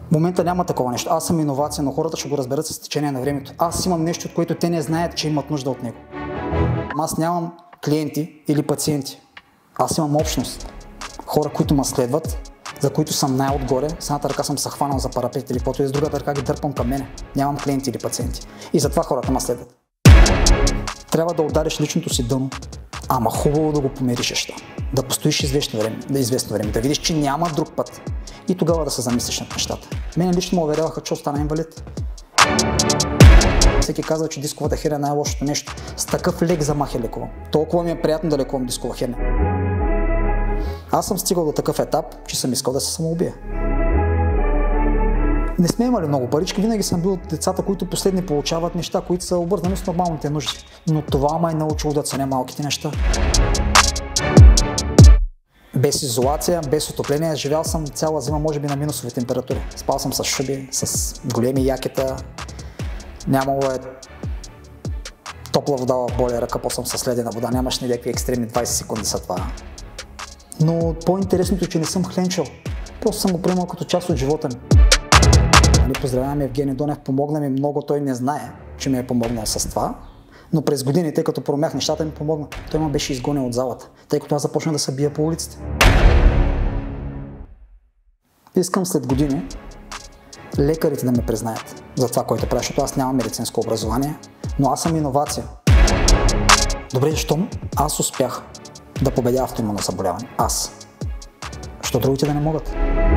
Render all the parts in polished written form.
В момента няма такова нещо. Аз съм иновация, но хората ще го разберат с течение на времето. Аз имам нещо, от което те не знаят, че имат нужда от него. Аз нямам клиенти или пациенти. Аз имам общност. Хора, които ме следват, за които съм най-отгоре. С едната ръка съм се хванал за парапет или каквото и с другата ръка ги дърпам към мене. Нямам клиенти или пациенти. И затова хората ме следват. Трябва да удариш личното си дъно, ама хубаво да го помириш, да постоиш известно време, да видиш, че няма друг път и тогава да се замислиш над нещата. Мене лично ме уверяваха, че остана инвалид. Всеки казва, че дисковата херния е най-лошото нещо. С такъв лек замах е лекувам. Толкова ми е приятно да лекувам дискова херния. Аз съм стигал до такъв етап, че съм искал да се самоубия. Не сме имали много парички, винаги съм бил от децата, които последни получават неща, които са обвързани с нормалните нужди. Но това ме е научило да ценя малките неща. Без изолация, без отопление, живял съм цяла зима, може би на минусови температури. Спал съм с шуби, с големи якета. Нямало е топла вода в бойлера, къпал съм с ледена вода, нямаш някакви екстремни 20 секунди са това. Но по-интересното е, че не съм хленчил. Просто съм го приемал като част от живота ми. Поздравявам Евгений Донев, помогна ми много, той не знае, че ми е помогнал с това. Но през годините, като промях нещата, ми помогна. Той ме беше изгонен от залата, тъй като аз започнах да се бия по улиците. Искам след години лекарите да ме признаят за това, което правя, защото аз нямам медицинско образование, но аз съм иновация. Добре, защо аз успях да победя автоимунно заболяване? Аз. Защото другите да не могат.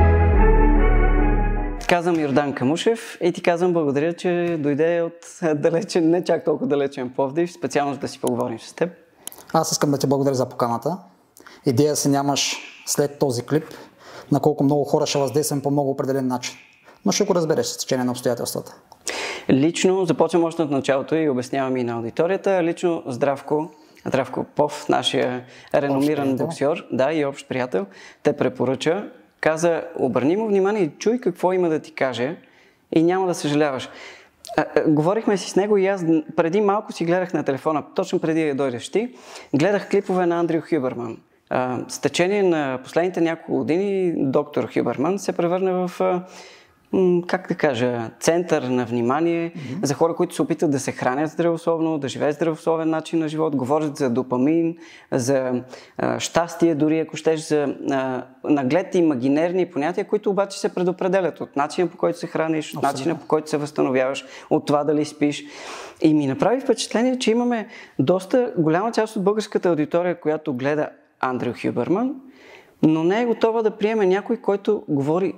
Казвам Йордан Камушев и ти казвам благодаря, че дойде от далечен, не чак толкова далечен Пловдив, специално за да си поговорим с теб. Аз искам да ти благодаря за поканата. Идея си нямаш след този клип, на колко много хора ще въздействам по много определен начин. Но ще го разбереш с течение на обстоятелствата. Лично, започвам още от началото и обяснявам и на аудиторията, лично Здравко Попов, нашия реномиран боксер, да, и общ приятел, те препоръча. Каза, обърни му внимание и чуй какво има да ти каже и няма да съжаляваш. Говорихме си с него и аз преди малко си гледах на телефона, точно преди да дойдеш ти, гледах клипове на Андрю Хюберман. С течение на последните няколко години доктор Хюберман се превърна в, как да кажа, център на внимание за хора, които се опитват да се хранят здравословно, да живеят здравословен начин на живот, говорят за допамин, за щастие, дори ако щеш за наглед имагинерни понятия, които обаче се предопределят от начина, по който се храниш, от начина, по който се възстановяваш, от това дали спиш. И ми направи впечатление, че имаме доста голяма част от българската аудитория, която гледа Андрю Хюберман, но не е готова да приеме някой, който говори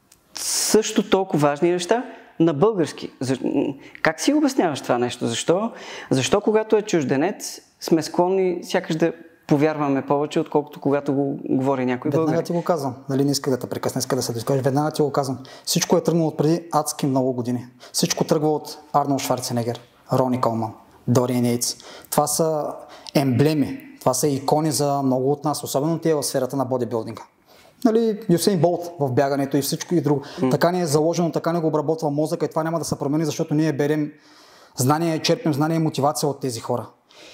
също толкова важни неща на български. Как си обясняваш това нещо? Защо когато е чужденец сме склонни сякаш да повярваме повече, отколкото когато го говори някой българин? Веднага ти го казвам. Нали не иска да те прекъсна, иска да се доскажеш. Веднага ти го казвам. Всичко е тръгнало преди адски много години. Всичко тръгва от Арнолд Шварценегер, Рони Колман, Дориан Йейтс. Това са емблеми. Това са икони за много от нас, особено тия в сферата на бодибилдинга. Нали, Юсейн Болт в бягането и всичко и друго. Така ни е заложено, така ни го обработва мозъка и това няма да се промени, защото ние берем знания, черпим знания и мотивация от тези хора.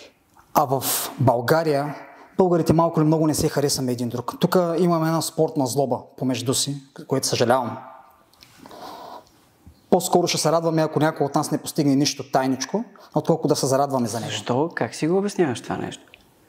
А в България българите малко или много не се харесаме един друг. Тук имаме една спортна злоба помежду си, което съжалявам. По-скоро ще се радваме, ако някой от нас не постигне нищо тайничко, отколко да се зарадваме за него. Защо? Как си го обясняваш това нещо?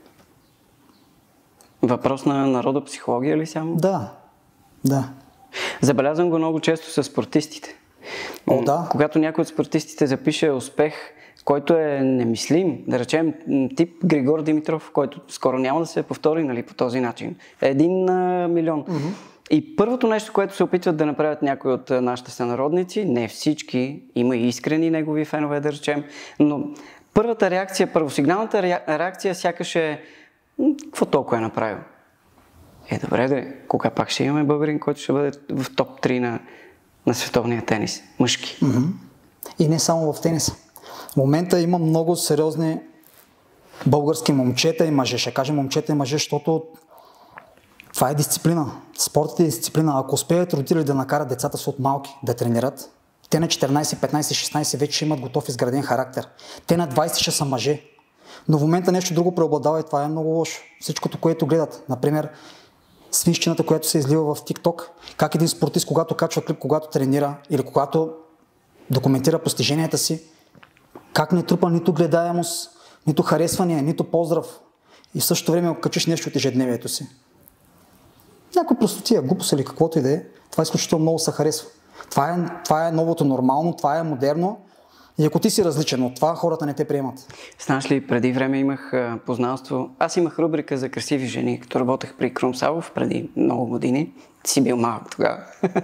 Въпрос на народопсихология ли само? Да. Забелязвам го много често с спортистите. Да. Когато някой от спортистите запише успех, който е немислим, да речем тип Григор Димитров, който скоро няма да се повтори, нали, по този начин. 1 на милион. И първото нещо, което се опитват да направят някои от нашите сънародници, не всички, има и искрени негови фенове, да речем, но първата реакция, първосигналната реакция сякаш е какво толкова е направил? Добре, кога пак ще имаме българин, който ще бъде в топ 3 на световния тенис, мъжки? И не само в тениса. В момента има много сериозни български момчета и мъже. Ще кажем момчета и мъже, защото това е дисциплина. Спортът е дисциплина. Ако успеят родители да накарат децата си от малки да тренират, те на 14, 15, 16 вече ще имат готов изграден характер. Те на 20 ще са мъже. Но в момента нещо друго преобладава и това е много лошо. Всичкото, което гледат. Например, свинщината, която се излива в TikTok, как един спортист, когато качва клип, когато тренира или когато документира постиженията си, как не трупа нито гледаемост, нито харесване, нито поздрав и в същото време качиш нещо от ежедневието си. Някой простотия, глупост или каквото и да е, това изключително много се харесва. Това е новото нормално, това е модерно и ако ти си различен от това, хората не те приемат. Знаеш ли, преди време имах познанство. Аз имах рубрика за красиви жени, като работех при Крум Савов преди много години. Ти си бил малък тогава.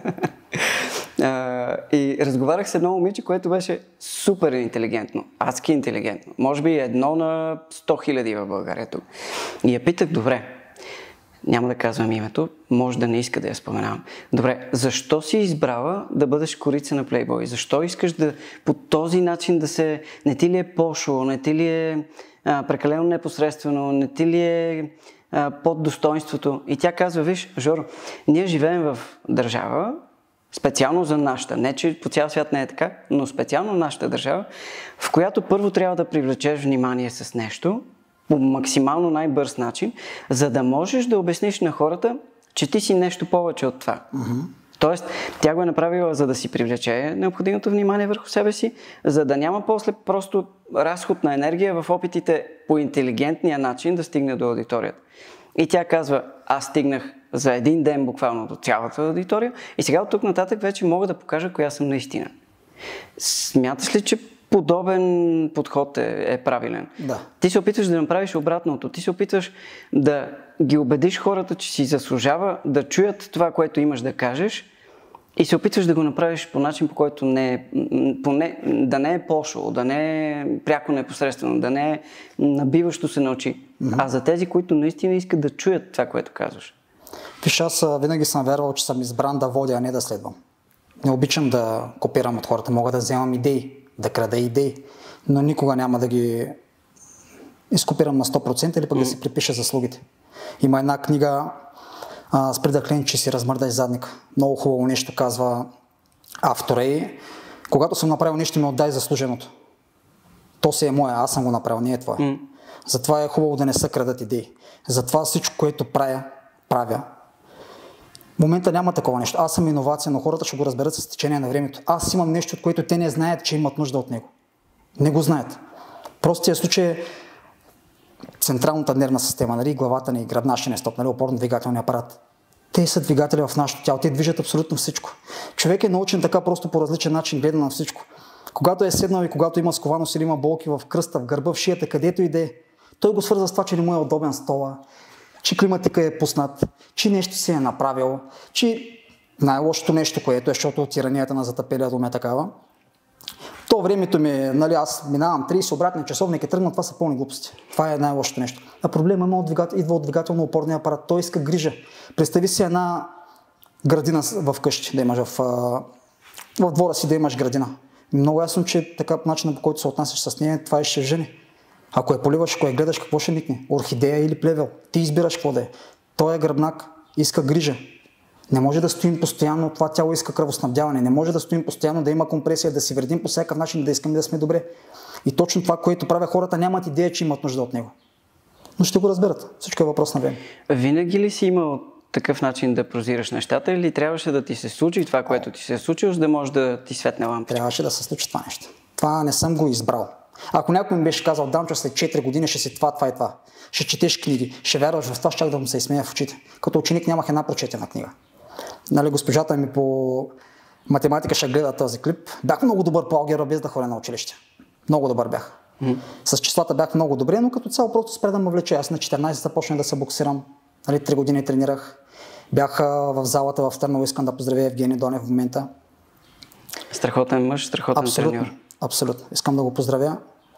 И разговарях с едно момиче, което беше супер интелигентно, адски интелигентно. Може би 1 на 100 хиляди в България тук. И я питах, добре, няма да казвам името, може да не иска да я споменавам. Добре, защо си избрала да бъдеш корица на Playboy? Защо искаш да по този начин да се... Не ти ли е пошло, не ти ли е прекалено непосредствено, не ти ли е под достоинството? И тя казва, виж, Жоро, ние живеем в държава, специално за нашата, не че по цял свят не е така, но специално нашата държава, в която първо трябва да привлечеш внимание с нещо, по максимално най-бърз начин, за да можеш да обясниш на хората, че ти си нещо повече от това. Тоест, тя го е направила, за да си привлече необходимото внимание върху себе си, за да няма после просто разход на енергия в опитите по интелигентния начин да стигне до аудиторията. И тя казва, аз стигнах за един ден буквално до цялата аудитория и сега от тук нататък вече мога да покажа коя съм наистина. Смяташ ли, че подобен подход е правилен? Да. Ти се опитваш да направиш обратното. Ти се опитваш да ги убедиш хората, че си заслужава да чуят това, което имаш да кажеш и се опитваш да го направиш по начин, по който да не е пошло, да не е пряко непосредствено, да не е набиващо се на очи, а за тези, които наистина искат да чуят това, което казваш. Виж, аз винаги съм вярвал, че съм избран да водя, а не да следвам. Не обичам да копирам от хората, мога да вземам идеи, да крада идеи, но никога няма да ги изкопирам на 100% или пък да си припиша заслугите. Има една книга "Спри да клин, че си размърдай задника". Много хубаво нещо казва автора и когато съм направил нещо, ми отдай заслуженото. То си е мое, аз съм го направил, не е твое. Затова е хубаво да не се крадат идеи. Затова всичко, което правя. В момента няма такова нещо. Аз съм иновация, но хората ще го разберат с течение на времето. Аз имам нещо, от което те не знаят, че имат нужда от него. Не го знаят. Простия случай е централната нервна система, нали, главата ни, гръбначния стоп, нали, опорно-двигателния апарат. Те са двигатели в нашето тяло, те движат абсолютно всичко. Човек е научен така просто по различен начин, гледа на всичко. Когато е седнал и когато има скованост или има болки в кръста, в гърба, в шията, където и да е, той го свързва с това, че не му е удобен стола, че климатика е пуснат, че нещо си е направил, че най-лошото нещо, което е, защото тиранията на затъпелия дом е такава. То времето ми, нали, аз минавам 30 обратни часовник е тръгнал, това са пълни глупости. Това е най-лошото нещо. А проблема идва от двигателно-опорния апарат. Той иска грижа. Представи си една градина в къщи, да имаш в двора си да имаш градина. Много ясно, че така начинът, по който се отнасяш с нея, това ще жени. Ако я поливаш, ако я гледаш, какво ще никне? Орхидея или плевел? Ти избираш какво да е. Той е гръбнак, иска грижа. Не може да стоим постоянно, това тяло иска кръвоснабдяване. Не може да стоим постоянно, да има компресия, да си вредим по всякакъв начин, да искаме да сме добре. И точно това, което правя хората, нямат идея, че имат нужда от него. Но ще го разберат. Всичко е въпрос на време. Винаги ли си имал такъв начин да прозираш нещата или трябваше да ти се случи това, което ти се е случило, за да може да ти светне лампичка? Трябваше да се случи това нещо. Това не съм го избрал. Ако някой ми беше казал, Дамчо, след 4 години ще си това и това, ще четеш книги, ще вярваш в това, щях да му се изсмея в очите. Като ученик нямах една прочетена книга. Нали, госпожата ми по математика ще гледа този клип. Бях много добър по алгебра, без да ходя на училище. Много добър бях. С числата бях много добре, но като цяло просто спря да ме влече. Аз на 14 започнах да се боксирам. Нали, 3 години тренирах. Бях в залата в Търново, искам да поздравя Евгений Донев в момента. Страхотен мъж, страхотен треньор. Абсолютно. Искам да го поздравя.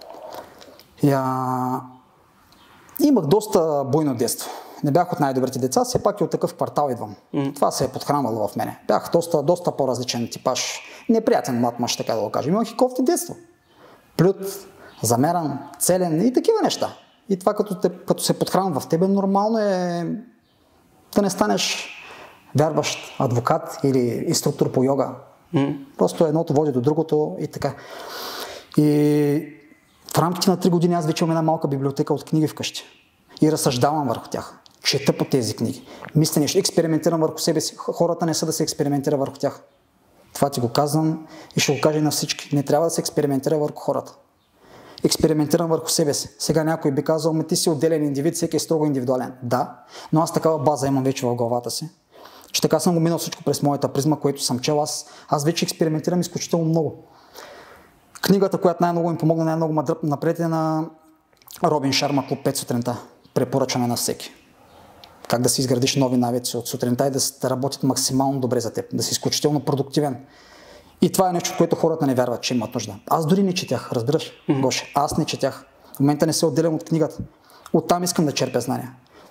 Имах доста буйно детство. Не бях от най-добрите деца, все пак и от такъв квартал идвам. Това се е подхранвало в мене. Бях доста по-различен типаж. Неприятен млад мъж, така да го кажа. Имах и кофти детство. Плют, замеран, целен и такива неща. И това като се подхранва в тебе, нормално е да не станеш вярващ адвокат или инструктор по йога. Просто едното води до другото и така. И в рамките на 3 години аз вече имам една малка библиотека от книги вкъщи. И разсъждавам върху тях. чета по тези книги, мисля нещо, експериментирам върху себе си. Хората не са да се експериментира върху тях. Това ти го казвам и ще го кажа и на всички. Не трябва да се експериментира върху хората. Експериментирам върху себе си. Сега някой би казал, ти си отделен индивид, всеки е строго индивидуален. Да, но аз такава база имам вече в главата си. Че така съм го минал всичко през моята призма, което съм чел. Аз вече експериментирам изключително много. Книгата, която най-много им помогна, най-много ме дръпна напред е на Робин Шарма "Клуб 5 сутринта". Препоръчваме на всеки. Как да си изградиш нови навици от сутринта и да работят максимално добре за теб, да си изключително продуктивен. И това е нещо, което хората не вярват, че имат нужда. Аз дори не четях, разбираш, Гоше. Аз не четях. В момента не се отделям от книгата. Оттам искам да черпя знания.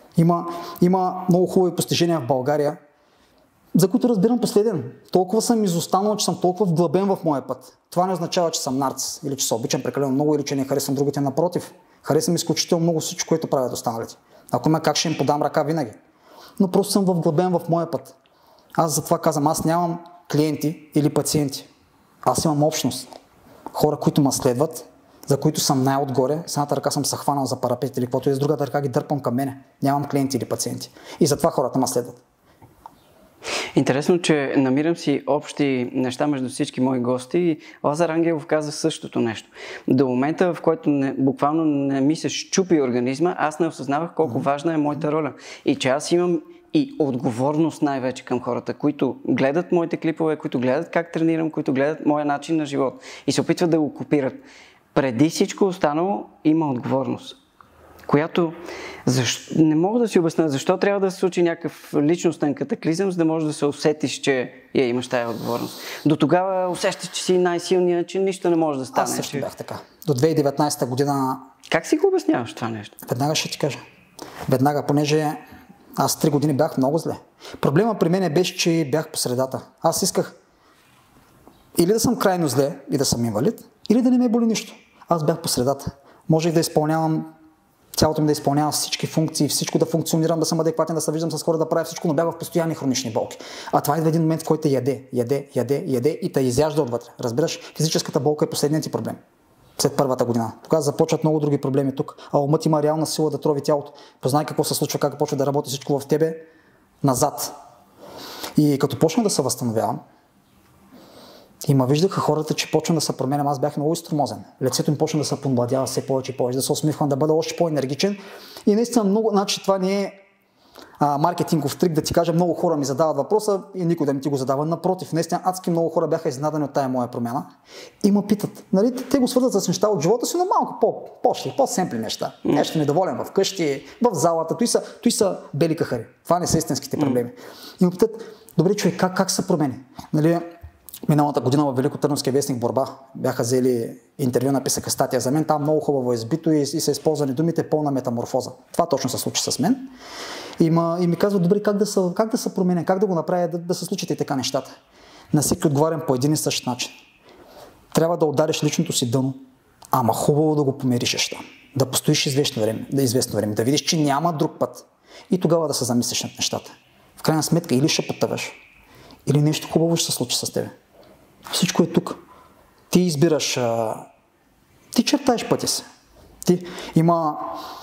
Има много хубави постижения в България, за които разбирам последен. Толкова съм изостанал, че съм толкова вглъбен в моя път. Това не означава, че съм нарцис, или че се обичам прекалено много, или че не харесвам другите. Напротив, харесвам изключително много всичко, което правят останалите. Ако има как, ще им подам ръка винаги. Но просто съм вглъбен в моя път. Аз затова казвам, аз нямам клиенти или пациенти. Аз имам общност. Хора, които ме следват, за които съм най-отгоре, с едната ръка съм се хванал за парапет или каквото и с другата ръка ги дърпам към мене. Нямам клиенти или пациенти. И затова хората ме следват. Интересно, че намирам си общи неща между всички мои гости и Лазар Ангелов каза същото нещо. До момента, в който буквално не ми се щупи организма, аз не осъзнавах колко важна е моята роля. И че аз имам и отговорност най-вече към хората, които гледат моите клипове, които гледат как тренирам, които гледат моя начин на живот и се опитват да го копират. Преди всичко останало има отговорност, която не мога да си обясня защо трябва да се случи някакъв личностен катаклизъм, за да можеш да се усетиш, че имаш тая отговорност. До тогава усещаш, че си най-силният, че нищо не може да стане. Аз също бях така. До 2019 година... Как си го обясняваш това нещо? Веднага ще ти кажа. Веднага, понеже аз 3 години бях много зле. Проблема при мен беше, че бях по средата. Аз исках или да съм крайно зле и да съм инвалид, или да не ме боли нищо. Аз бях по средата. Можех да изпълнявам цялото ми, да изпълнявам всички функции, всичко да функционирам, да съм адекватен, да се виждам с хора, да правя всичко, но бях в постоянни хронични болки. А това идва един момент, в който яде и те изяжда отвътре. Разбираш, физическата болка е последният ти проблем. След първата година. Тогава започват много други проблеми тук. А умът има реална сила да трови тялото. Познай какво се случва, как почва да работи всичко в тебе назад. И като почна да се възстановявам, и ме виждаха хората, че почвам да се променям. Аз бях много изтормозен. Лицето им почна да се помладява все повече и повече, да се усмихвам, да бъда още по-енергичен. И наистина много, значи това не е маркетингов трик да ти кажа, много хора ми задават въпроса и никой да ми ти го задава. Напротив, наистина адски много хора бяха изненадани от тая моя промяна и ме питат. Нали, те го свързват с неща от живота си, но малко по-пошли, по-семпли неща. Нещо недоволен вкъщи, в залата, той са бели кахари. Това не са истинските проблеми. И ме питат, добре човек, как се промени? Нали, миналата година в Великотърновския вестник "Борба" бяха взели интервю, написаха статия за мен, там много хубаво е избито и са използвани думите "пълна метаморфоза". Това точно се случи с мен. И ми казват, добре, как да се променя, как да го направя, да се случат и така нещата. На всеки отговарям по един и същ начин. Трябва да удариш личното си дъно, ама хубаво да го помиришеш там. Да постоиш известно време, да видиш, че няма друг път. И тогава да се замислиш над нещата. В крайна сметка или ще потъваш, или нещо хубаво ще се случи с тебе. Всичко е тук. Ти избираш, ти чертаеш пътя си. Има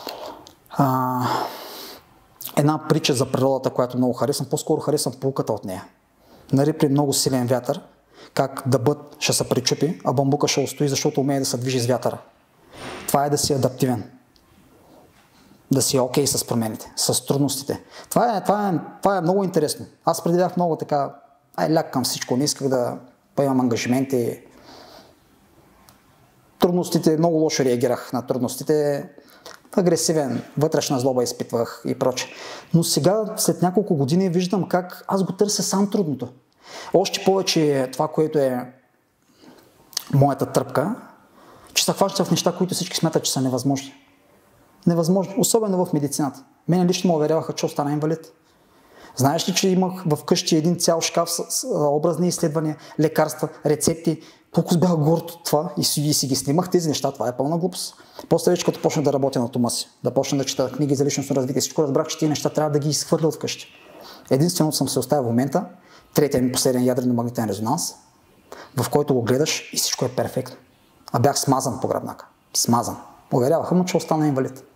една притча за природата, която много харесвам, по-скоро харесвам поуката от нея. Нали, при много силен вятър, как дъбът ще се причупи, а бамбука ще устои, защото умее да се движи с вятъра. Това е да си адаптивен. Да си окей с промените, с трудностите. Това е много интересно. Аз преди бях много така, ляг към всичко, не исках да поемам ангажименти. Трудностите, много лошо реагирах на трудностите. Агресивен, вътрешна злоба изпитвах и проче. Но сега, след няколко години, виждам как аз го търся сам трудното. Още повече това, което е моята тръпка, че се хваща в неща, които всички смятат, че са невъзможни. Невъзможни, особено в медицината. Мене лично ме уверяваха, че остана инвалид. Знаеш ли, че имах в къщи един цял шкаф с образни изследвания, лекарства, рецепти. Колко бях горд от това и си ги снимах тези неща, това е пълна глупост. После вече като почнах да работя на дома си, да почна да чета книги за личностно развитие, всичко разбрах, че тези неща трябва да ги изхвърля от къщи. Единствено съм се оставил в момента, третия ми последен ядрено-магнитен резонанс, в който го гледаш и всичко е перфектно. А бях смазан по гръбнака. Смазан. Уверяваха му, че остана инвалид.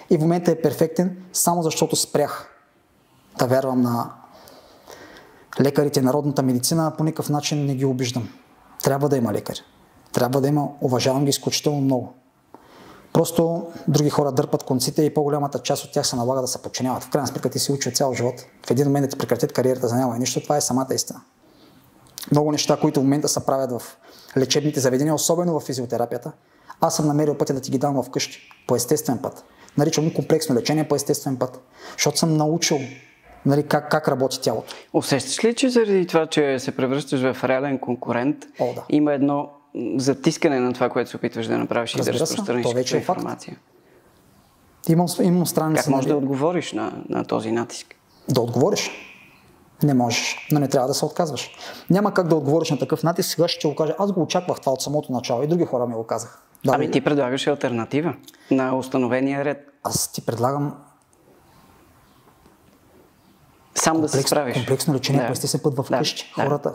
И в момента е перфектен, само защото спрях да вярвам на лекарите, народната медицина, по никакъв начин не ги обиждам. Трябва да има лекари. Трябва да има, уважавам ги изключително много. Просто други хора дърпат конците и по-голямата част от тях се налага да се подчиняват. В крайна сметка ти си учил цял живот. В един момент да ти прекратят кариерата за няма и нищо, това е самата истина. Много неща, които в момента се правят в лечебните заведения, особено в физиотерапията, аз съм намерил пътя да ти ги дам вкъщи, по естествен път. Наричам комплексно лечение по естествен път, защото съм научил как работи тялото. Усещаш ли, че заради това, че се превръщаш в реален конкурент, да. Има едно затискане на това, което се опитваш да направиш и да разпространиш като информация? Имам странни Как можеш да отговориш на този натиск? Да отговориш? Не можеш, но не трябва да се отказваш. Няма как да отговориш на такъв натиск, сега ще го кажа. Аз го очаквах това от самото начало и други хора ми го казаха. Ами ти предлагаш алтернатива на установения ред. Аз ти предлагам сам да се справиш. Комплексно лечение по естествен път вкъщи.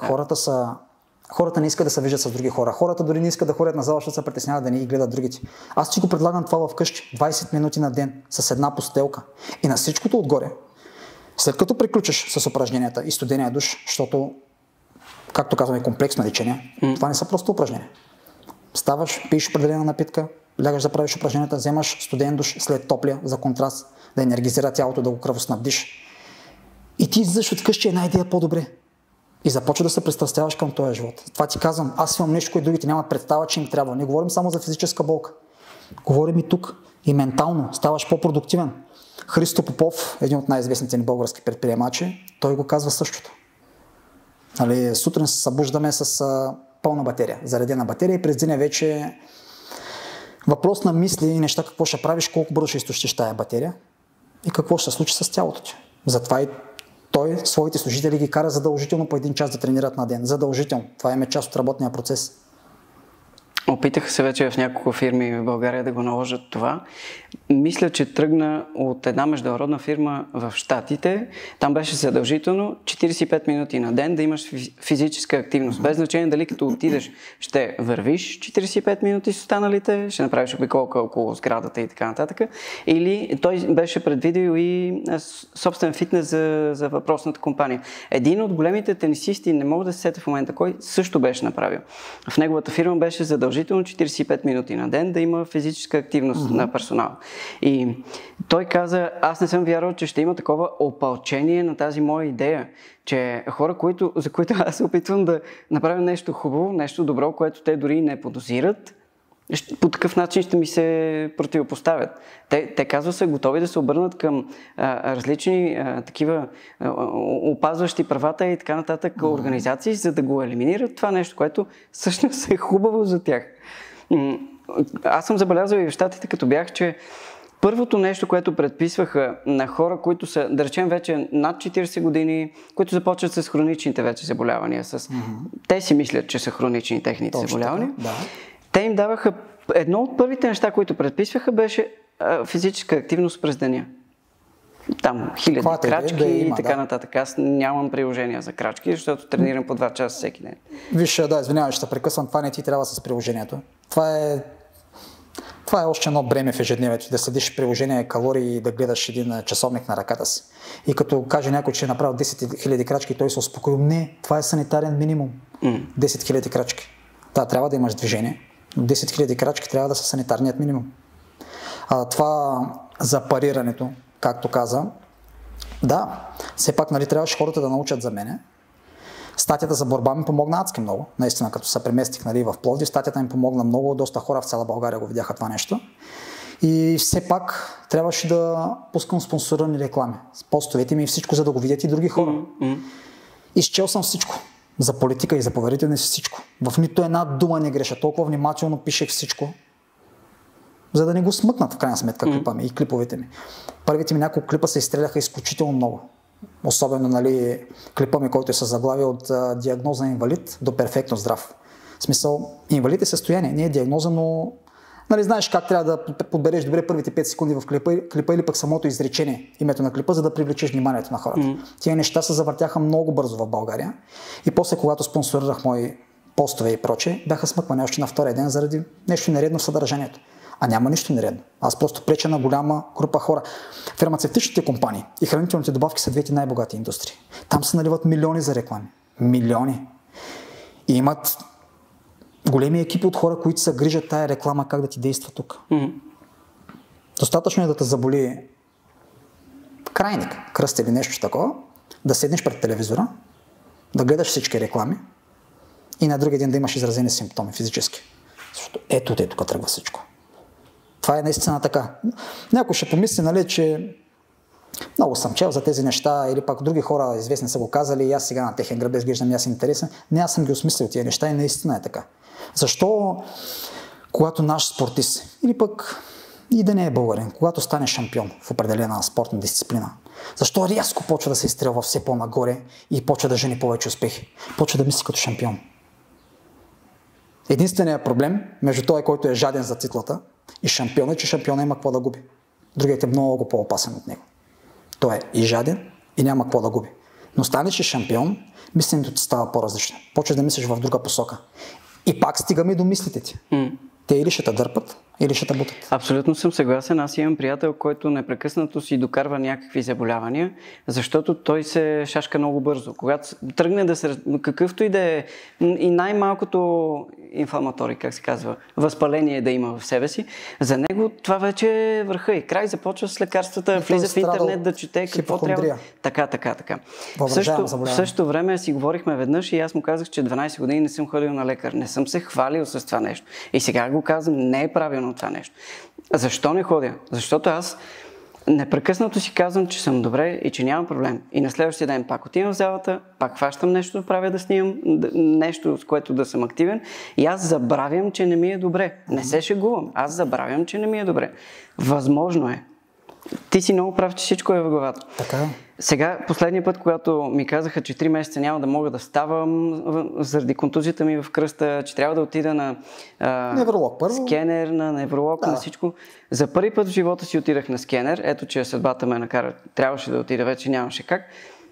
Хората не искат да се виждат с други хора. Хората дори не искат да ходят на зала, защото се притесняват да не ги гледат другите. Аз ти го предлагам това вкъщи. 20 минути на ден с една постелка. И на всичкото отгоре, след като приключиш с упражненията и студения душ, защото, както казваме, комплексно лечение, това не са просто упражнения. Ставаш, пиеш определена напитка, лягаш да правиш упражненията, вземаш студен душ след топлия за контраст, да енергизира тялото, да го кръвоснабдиш. И ти излизаш от къщи една идея по-добре. И започва да се пристрастяваш към този живот. Това ти казвам, аз имам нещо, което другите нямат представа, че им трябва. Не говорим само за физическа болка. Говорим и тук. И ментално ставаш по-продуктивен. Христо Попов, един от най-известните ни български предприемачи, той го казва същото. Сутрин се събуждаме с пълна батерия, заредена батерия и през деня вече въпрос на мисли и неща какво ще правиш, колко бързо ще изтощиш тая батерия и какво ще се случи с тялото ти. Затова и той своите служители ги кара задължително по 1 час да тренират на ден. Задължително. Това е част от работния процес. Опитаха се вече в няколко фирми в България да го наложат това. Мисля, че тръгна от една международна фирма в Щатите. Там беше задължително 45 минути на ден да имаш физическа активност. Без значение дали като отидеш ще вървиш 45 минути с останалите, ще направиш обиколка около сградата и така нататък. Или той беше предвидил и собствен фитнес за въпросната компания. Един от големите тенисисти, не мога да се сетя в момента кой, също беше направил. В неговата фирма беше задължително 45 минути на ден да има физическа активност на персонал. И той каза, аз не съм вярвал, че ще има такова опълчение на тази моя идея, че хора, за които аз се опитвам да направя нещо хубаво, нещо добро, което те дори не подозират, по такъв начин ще ми се противопоставят. Те казва са готови да се обърнат към различни такива опазващи правата и така нататък организации, за да го елиминират това нещо, което всъщност е хубаво за тях. Аз съм забелязал и в Щатите, като бях, че първото нещо, което предписваха на хора, които са, да речем, вече над 40 години, които започват с хроничните вече заболявания, те си мислят, че са хронични техните заболявания, те им даваха, едно от първите неща, които предписваха, беше физическа активност през деня. Там хиляди крачки и така нататък. Аз нямам приложения за крачки, защото тренирам по 2 часа всеки ден. Виж, извинявай, ще прекъсвам, това не ти трябва с приложението. Това е още едно бреме в ежедневието, да следиш приложение, калории и да гледаш един часовник на ръката си. И като каже някой, че е направил 10 000 крачки, той се успокоил. Не, това е санитарен минимум. 10 000 крачки. Да, трябва да имаш движение. 10 000 крачки трябва да са санитарният минимум. Това за парирането, както каза, да, все пак трябваше хората да научат за мене. Статията за борба ми помогна адски много. Наистина, като се преместих в Пловдив, статията ми помогна много. Доста хора в цяла България го видяха това нещо. И все пак трябваше да пускам спонсорирани реклами. С постовете ми и всичко, за да го видят и други хора. Изчел съм всичко. За политика и за поверителност всичко. В нито една дума не греша. Толкова внимателно пишех всичко, за да не го смъкнат в крайна сметка клипа ми и клиповете ми. Първите ми няколко клипа се изстреляха изключително много. Особено клипа ми, който е със заглавие от диагноза инвалид до перфектно здрав. В смисъл, инвалид е състояние, не е диагноза, но знаеш как трябва да подбереш добре първите 5 секунди в клипа или пък самото изречение, името на клипа, за да привлечеш вниманието на хората. Тия неща се завъртяха много бързо в България и после, когато спонсорирах мои постове и прочее, бяха смъквани още на втория ден заради нещо нередно в съдържанието. А няма нищо нередно. Аз просто преча на голяма група хора. Фармацевтичните компании и хранителните добавки са двете най-богати индустрии. Там се наливат милиони за реклами. Милиони. И имат големи екипи от хора, които се грижат тая реклама как да ти действа тук. Достатъчно е да те заболи крайник, кръст или нещо такова, да седнеш пред телевизора, да гледаш всички реклами и на другия ден да имаш изразени симптоми физически. Защото ето тук тръгва всичко. Това е наистина така. Някой ще помисли, нали, че много съм чел за тези неща или пак други хора известни са го казали и аз сега на техен гръб изглеждам и аз интересен. Не, аз съм ги осмислил тия неща и наистина е така. Защо когато наш спортист или пък и да не е българин, когато стане шампион в определена спортна дисциплина, защо рязко почва да се изстрелва все по-нагоре и почва да жени повече успехи? Почва да мисли като шампион. Единственият проблем между той, който е жаден за титлата и шампион е, че шампиона има какво да губи. Другият е много по-опасен от него. Той е и жаден и няма какво да губи. Но станеш и шампион, мисленето ти става по-различно. Почваш да мислиш в друга посока. И пак стигаме и до мислите ти. Те или ще те дърпат, или ще те бутат. Абсолютно съм съгласен. Аз имам приятел, който непрекъснато си докарва някакви заболявания, защото той се шашка много бързо. Когато тръгне да се... Какъвто и да е, и най-малкото инфламатори, как се казва, възпаление да има в себе си, за него това вече е върха и край. Започва с лекарствата, влиза в интернет да чете какво трябва. Така. В същото време си говорихме веднъж и аз му казах, че 12 години не съм ходил на лекар. Не съм се хвалил с това нещо. И сега го казвам, не е правилно това нещо. Защо не ходя? Защото аз непрекъснато си казвам, че съм добре и че нямам проблем. И на следващия ден пак отивам в залата, пак хващам нещо да правя, да снимам, нещо с което да съм активен и аз забравям, че не ми е добре. Не се шегувам. Аз забравям, че не ми е добре. Възможно е. Ти си много прав, че всичко е в главата. Така. Сега, последния път, когато ми казаха, че 3 месеца няма да мога да ставам заради контузията ми в кръста, че трябва да отида на невролог, скенер, на невролог, на всичко. За първи път в живота си отидах на скенер. Ето, че съдбата ме накара. Трябваше да отида, вече нямаше как.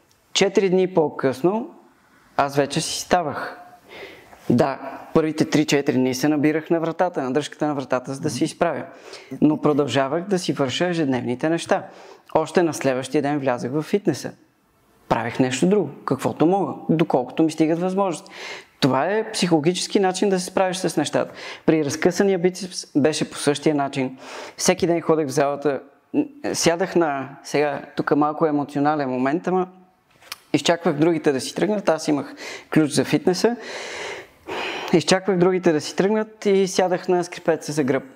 4 дни по-късно аз вече си ставах. Да, първите 3-4 дни се набирах на вратата, на дръжката на вратата, за да се изправя. Но продължавах да си върша ежедневните неща. Още на следващия ден влязах в фитнеса. Правих нещо друго, каквото мога, доколкото ми стигат възможности. Това е психологически начин да се справиш с нещата. При разкъсания бицепс беше по същия начин. Всеки ден ходех в залата, сядах на... Сега, тук малко емоционален момент, ама изчаквах другите да си тръгнат. Аз имах ключ за фитнеса. Изчаквах другите да си тръгнат и сядах на скрипеца за гръб.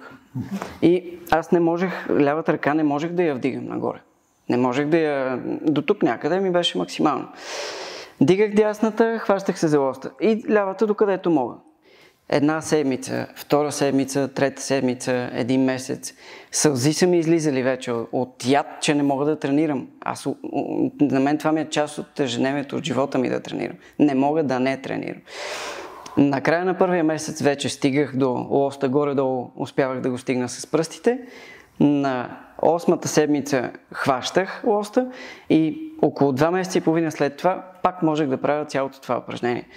И аз не можех, лявата ръка не можех да я вдигам нагоре. Не можех да я... До тук някъде ми беше максимално. Дигах дясната, хващах се за лоста. И лявата докъдето мога. Една седмица, втора седмица, трета седмица, 1 месец. Сълзи са ми излизали вече от яд, че не мога да тренирам. На мен това ми е част от ежедневието, от живота ми да тренирам. Не мога да не тренирам. Накрая на първия месец вече стигах до лоста, горе-долу успявах да го стигна с пръстите. На 8-та седмица хващах лоста и около 2 месеца и половина след това пак можех да правя цялото това упражнение.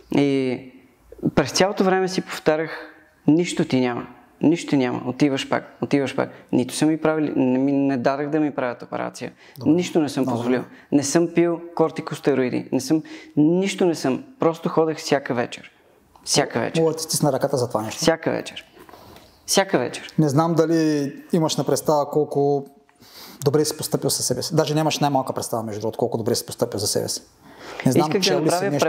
И през цялото време си повтарях, нищо ти няма. Нищо няма. Отиваш пак. Нито са ми правили, не дадах да ми правят операция. Добре. Нищо не съм позволил. Не съм пил кортикостероиди. Нищо не съм. Просто ходех всяка вечер. Мога да ти стисна ръката за това нещо. Всяка вечер. Не знам дали имаш на представа колко добре си постъпил със себе си. Даже нямаш най-малка представа, между другото, колко добре си постъпил за себе си. Не знам, Исках да направя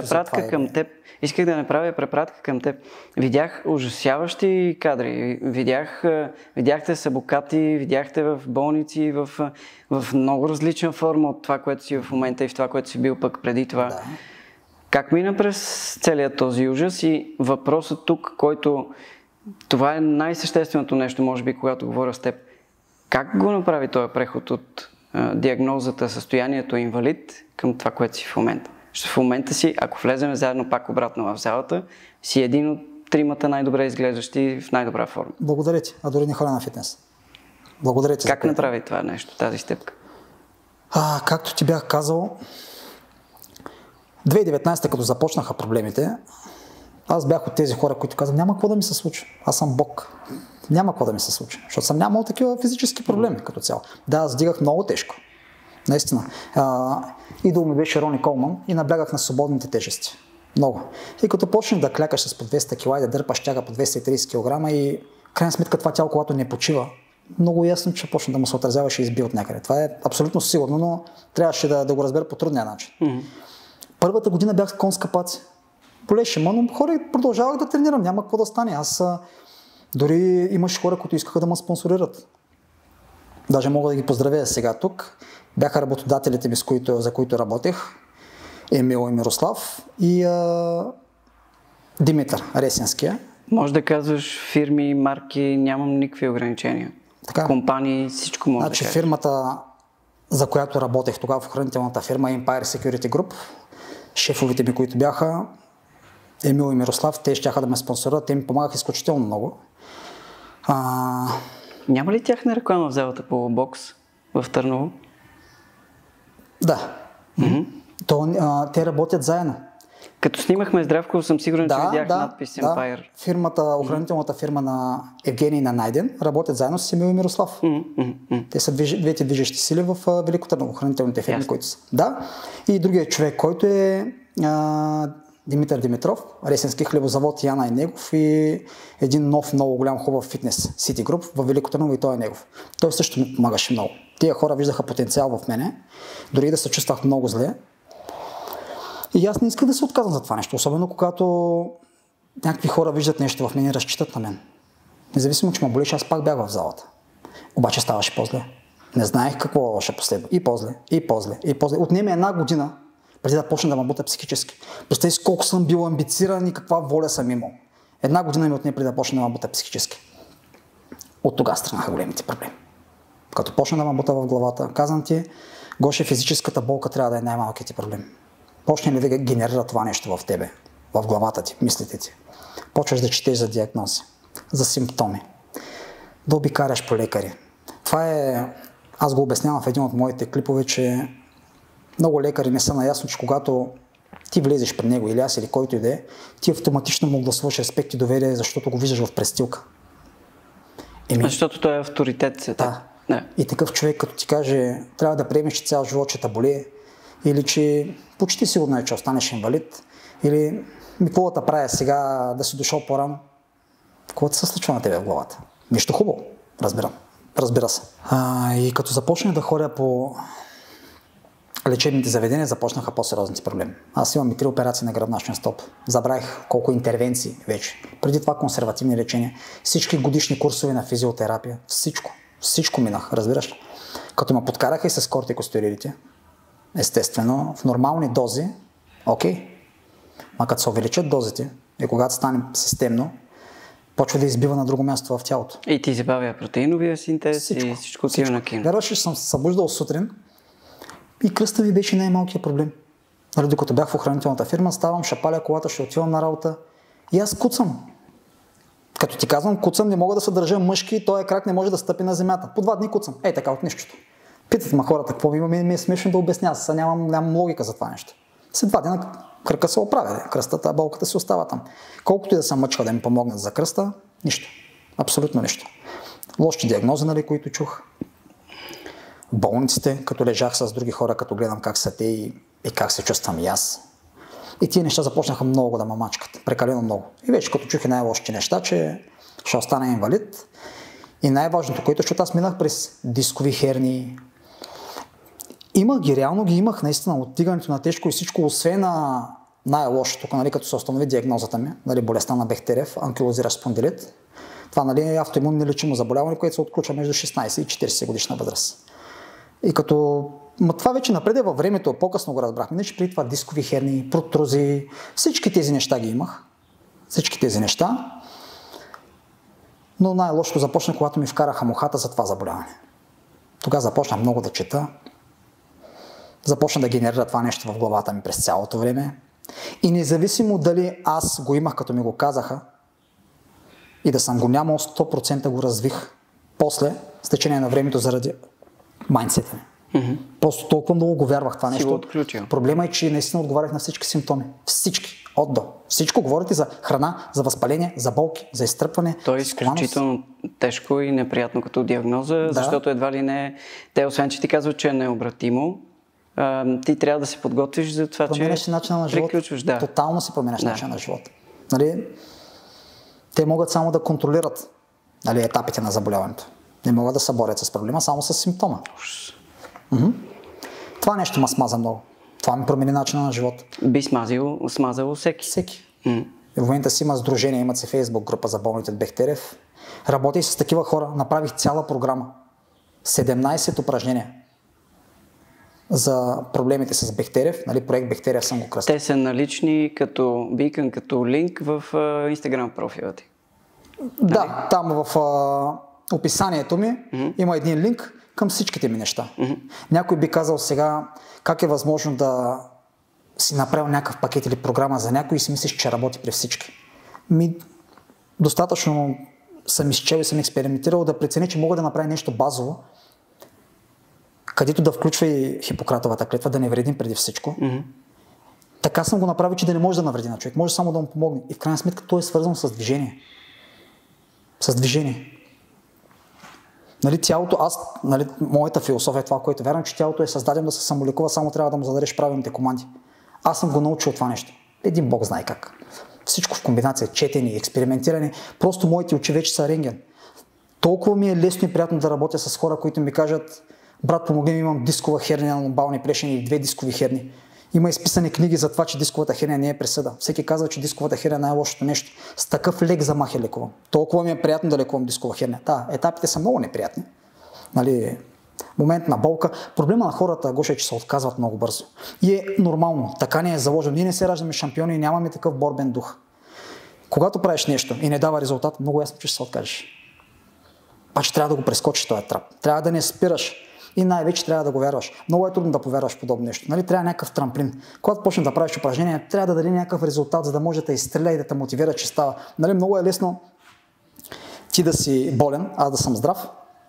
препратка към теб. Видях ужасяващи кадри. Видяхте сабокати, видяхте в болници, в много различна форма от това, което си в момента и в това, което си бил пък преди това. Да. Как мина през целият този ужас и въпросът тук, който това е най-същественото нещо, може би, когато говоря с теб. Как го направи този преход от диагнозата, състоянието инвалид към това, което си в момента? Защото в момента си, ако влезем заедно пак обратно в залата, си един от 3 най-добре изглеждащи в най-добра форма. Благодаря ти, а дори не ходя на фитнес. Благодаря ти. Как направи това нещо, тази стъпка? Както ти бях казал, 2019, като започнаха проблемите, аз бях от тези хора, които казват, няма какво да ми се случи. Аз съм Бог. Няма какво да ми се случи, защото съм нямал такива физически проблеми като цяло. Да, аз вдигах много тежко. Наистина. Идол ми беше Рони Колман и наблягах на свободните тежести. Много. И като почнеш да клякаш с по 200 кг и да дърпаш тяга по 230 кг и крайна сметка това тяло, когато не почива, много ясно, че почна да му се отразява и ще изби от някъде. Това е абсолютно сигурно, но трябваше да го разбера по трудния начин. Първата година бях с конска паци. Болеше ма, но хора продължавах да тренирам, няма какво да стане. Аз дори имаше хора, които искаха да ме спонсорират. Даже мога да ги поздравя сега тук. Бяха работодателите ми, за които работех. Емил и Мирослав и Димитър Ресенския. Може да казваш фирми, марки, нямам никакви ограничения. Така? Компании, всичко може да кажеш. Фирмата, за която работех тогава в охранителната фирма Empire Security Group, шефовите ми, които бяха Емил и Мирослав, те щяха да ме спонсорират, те ми помагаха изключително много. Няма ли тяхна реклама в залата по бокс в Търново? Да. Те работят заедно. Като снимахме Здравко, съм сигурен, че видях надпис Empire. Фирмата, охранителната фирма на Евгений и на Найден работят заедно с Емил и Мирослав. Те са двете движещи сили в Велико Търново, охранителните фирми, които са. Да. И другият човек, който е Димитър Димитров, Ресенски хлебозавод Яна е негов и един нов, много голям хубав фитнес City Group в Велико Търново и той е негов. Той също ми помагаше много. Тия хора виждаха потенциал в мене, дори да се чувствах много зле. И аз не исках да се отказвам за това нещо, особено когато някакви хора виждат нещо в мен и разчитат на мен. Независимо, че ме болеше, аз пак бях в залата. Обаче ставаше по-зле. Не знаех какво ще последва. И по-зле, и по-зле, и по-зле. Отнеме една година, преди да почна да ме бута психически. Представи си колко съм бил амбициран и каква воля съм имал. Една година ми отне преди да почна да ме бута психически. От тогава тръгнаха големите проблеми. Като почна да ме бута в главата, казвам ти, Гоше, физическата болка трябва да е най-малкият ти проблем. Почне ли да генерира това нещо в тебе, в главата ти, мислите ти. Почваш да четеш за диагнози, за симптоми, да обикаряш по лекари. Това е, аз го обяснявам в един от моите клипове, че много лекари не са наясно, че когато ти влезеш при него или аз или който и да е, ти автоматично му гласуваш респект и доверие, защото го виждаш в престилка. Защото той е авторитет. Да. И такъв човек, като ти каже, трябва да приемеш, че цял живот ще те боли, или че почти сигурно е, че останеш инвалид, или какво да правя сега, да си дошъл по-рано. Какво се случва на тебе в главата? Нищо хубаво, разбира се. И като започнах да ходя по лечебните заведения, започнаха по-сериозните проблеми. Аз имам и 3 операции на гръбначен стълб. Забравих колко интервенции вече. Преди това консервативни лечения, всички годишни курсове на физиотерапия, всичко минах, разбираш. Като ме подкараха и с кортикостероидите, естествено, в нормални дози, окей. Ма като се увеличат дозите и когато стане системно, почва да избива на друго място в тялото. И ти забавя протеиновия синтез и всичко отива на кино. Вярваш, че съм се събуждал сутрин и кръста ми беше най-малкият проблем. Докато бях в охранителната фирма, ставам, шапаля колата, ще отивам на работа и аз куцам. Като ти казвам куцам, не мога да се държа мъжки, този крак не може да стъпи на земята. По 2 дни куцам. Така от нищото. Питат ме хората какво имаме, ми е смешно да обясня, сега нямам логика за това нещо. След 2 дена кръка се оправя, кръстата, болката се остава там. Колкото и да съм мъчка да ми помогнат за кръста, нищо. Абсолютно нищо. Лоши диагнози, които чух. Болниците, като лежах с други хора, като гледам как са те и как се чувствам и аз. И тия неща започнаха много да ме мачкат. Прекалено много. И вече като чух и най-лошите неща, че ще остана инвалид. И най-важното, което, защото аз минах през дискови хернии. Реално ги имах наистина от тигането на тежко и всичко, освен на най-лошото, тук, като се установи диагнозата ми, болестта на Бехтерев, анкилозиращ спондилит. Това е автоимунно нелечимо заболяване, което се отключва между 16 и 40 годишна възраст. И като това вече напред във времето, по-късно го разбрахме, не че преди това дискови хернии, протрузи, всички тези неща ги имах. Всички тези неща. Но най-лошото започна, когато ми вкараха мухата за това заболяване. Тогава започнах много да чета. Започна да генерира това нещо в главата ми през цялото време. И независимо дали аз го имах, като ми го казаха, и да съм го нямал, 100% го развих после, с течение на времето заради майндсета ми. Просто толкова много го вярвах това нещо. Отключил. Проблема е, че наистина отговарях на всички симптоми. Всички. От до. Всичко говорите за храна, за възпаление, за болки, за изтръпване. То е изключително тежко и неприятно като диагноза, защото едва ли не, те освен, че ти казват, че е необратимо, ти трябва да се подготвиш за това, променяш че начина на живот. Да. Тотално си променяш начина на живот. Нали? Те могат само да контролират, нали, етапите на заболяването. Не могат да се борят с проблема, само с симптома. Това нещо ме смаза много. Това ми промени начина на живот. Би смазало всеки. Всеки. В момента си има сдружение, имат си Фейсбук група за болните от Бехтерев. Работих с такива хора, направих цяла програма. 17 упражнения за проблемите с Бехтерев. Нали, проект Бехтерев съм го кръстил. Те са налични като бикън, като линк в Instagram профила ти. Да, там в описанието ми има един линк към всичките ми неща. Някой би казал сега как е възможно да си направил някакъв пакет или програма за някой и си мислиш, че работи при всички. Достатъчно съм изчел и съм експериментирал да преценя, че мога да направя нещо базово, където да включва и Хипократовата клетва, да не вредим преди всичко. Така съм го направил, че да не може да навреди на човек, може само да му помогне. И в крайна сметка то е свързано с движение. С движение. Нали, тялото, моята философия е това, което вярвам, че тялото е създадено да се самолекува, само трябва да му зададеш правилните команди. Аз съм го научил това нещо. Един бог знае как. Всичко в комбинация, четене, експериментиране. Просто моите очи вече са рентген. Толкова ми е лесно и приятно да работя с хора, които ми кажат: брат, помогни ми, имам дискова херния на ломбални плешени и 2 дискови херни. Има изписани книги за това, че дисковата херния не е присъда. Всеки казва, че дисковата херния е най-лошото нещо. С такъв лек замах е лекувам. Толкова ми е приятно да лекувам дискова херния. Да, етапите са много неприятни. Нали, момент на болка. Проблема на хората, Гоша, е, че се отказват много бързо. И е нормално. Така ни е заложено. Ние не се раждаме шампиони и нямаме такъв борбен дух. Когато правиш нещо и не дава резултат, много ясно, че ще се откажеш. Паче трябва да го прескочиш този трап. Трябва да не спираш. И най-вече трябва да го вярваш. Много е трудно да повярваш в подобно нещо. Нали? Трябва някакъв трамплин. Когато почнеш да правиш упражнения, трябва да даде някакъв резултат, за да може да те изстреля и да те мотивира, че става. Нали? Много е лесно ти да си болен, аз да съм здрав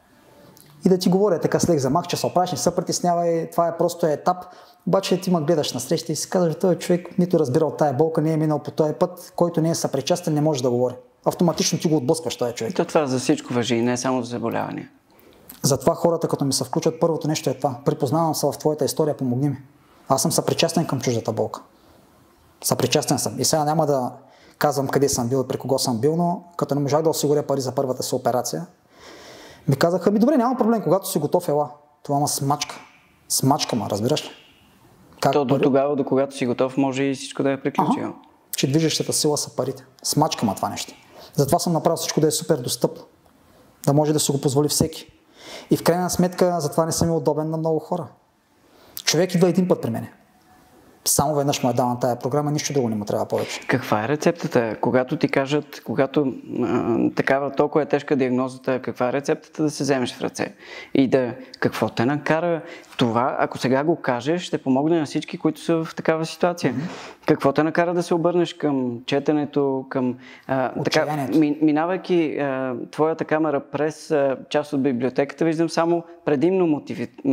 и да ти говоря така с лек замах, че се оправиш, не се притеснявай, това е просто етап. Обаче ти ме гледаш на среща и си казваш, този човек нито разбира от тая болка, не е минал по този път, който не е съпричастен, не може да говори. Автоматично ти го отблъскваш този човек. И това за всичко важи, не само за заболявания. Затова хората, като ми се включат, първото нещо е това. Припознавам се в твоята история, помогни ми. Аз съм съпричастен към чуждата болка. Съпричастен съм. И сега няма да казвам къде съм бил и при кого съм бил, но като не можах да осигуря пари за първата си операция, ми казаха: добре, няма проблем, когато си готов, ела. Това ма смачка. Смачка ма, разбираш ли? То до тогава, до когато си готов, може и всичко да е приключило. Че движещата сила са парите. Смачка ма това нещо. Затова съм направил всичко да е супер достъпно. Да може да си го позволи всеки. И в крайна сметка, затова не съм удобен на много хора. Човек идва един път при мене. Само веднъж му е дал на тая програма, нищо друго не му трябва повече. Каква е рецептата? Когато ти кажат, когато такава толкова е тежка диагнозата, каква е рецептата да се вземеш в ръце? И да, какво те накара това, ако сега го кажеш, ще помогне на всички, които са в такава ситуация. Какво те накара да се обърнеш към четенето, към така, минавайки твоята камера през част от библиотеката, виждам само предимно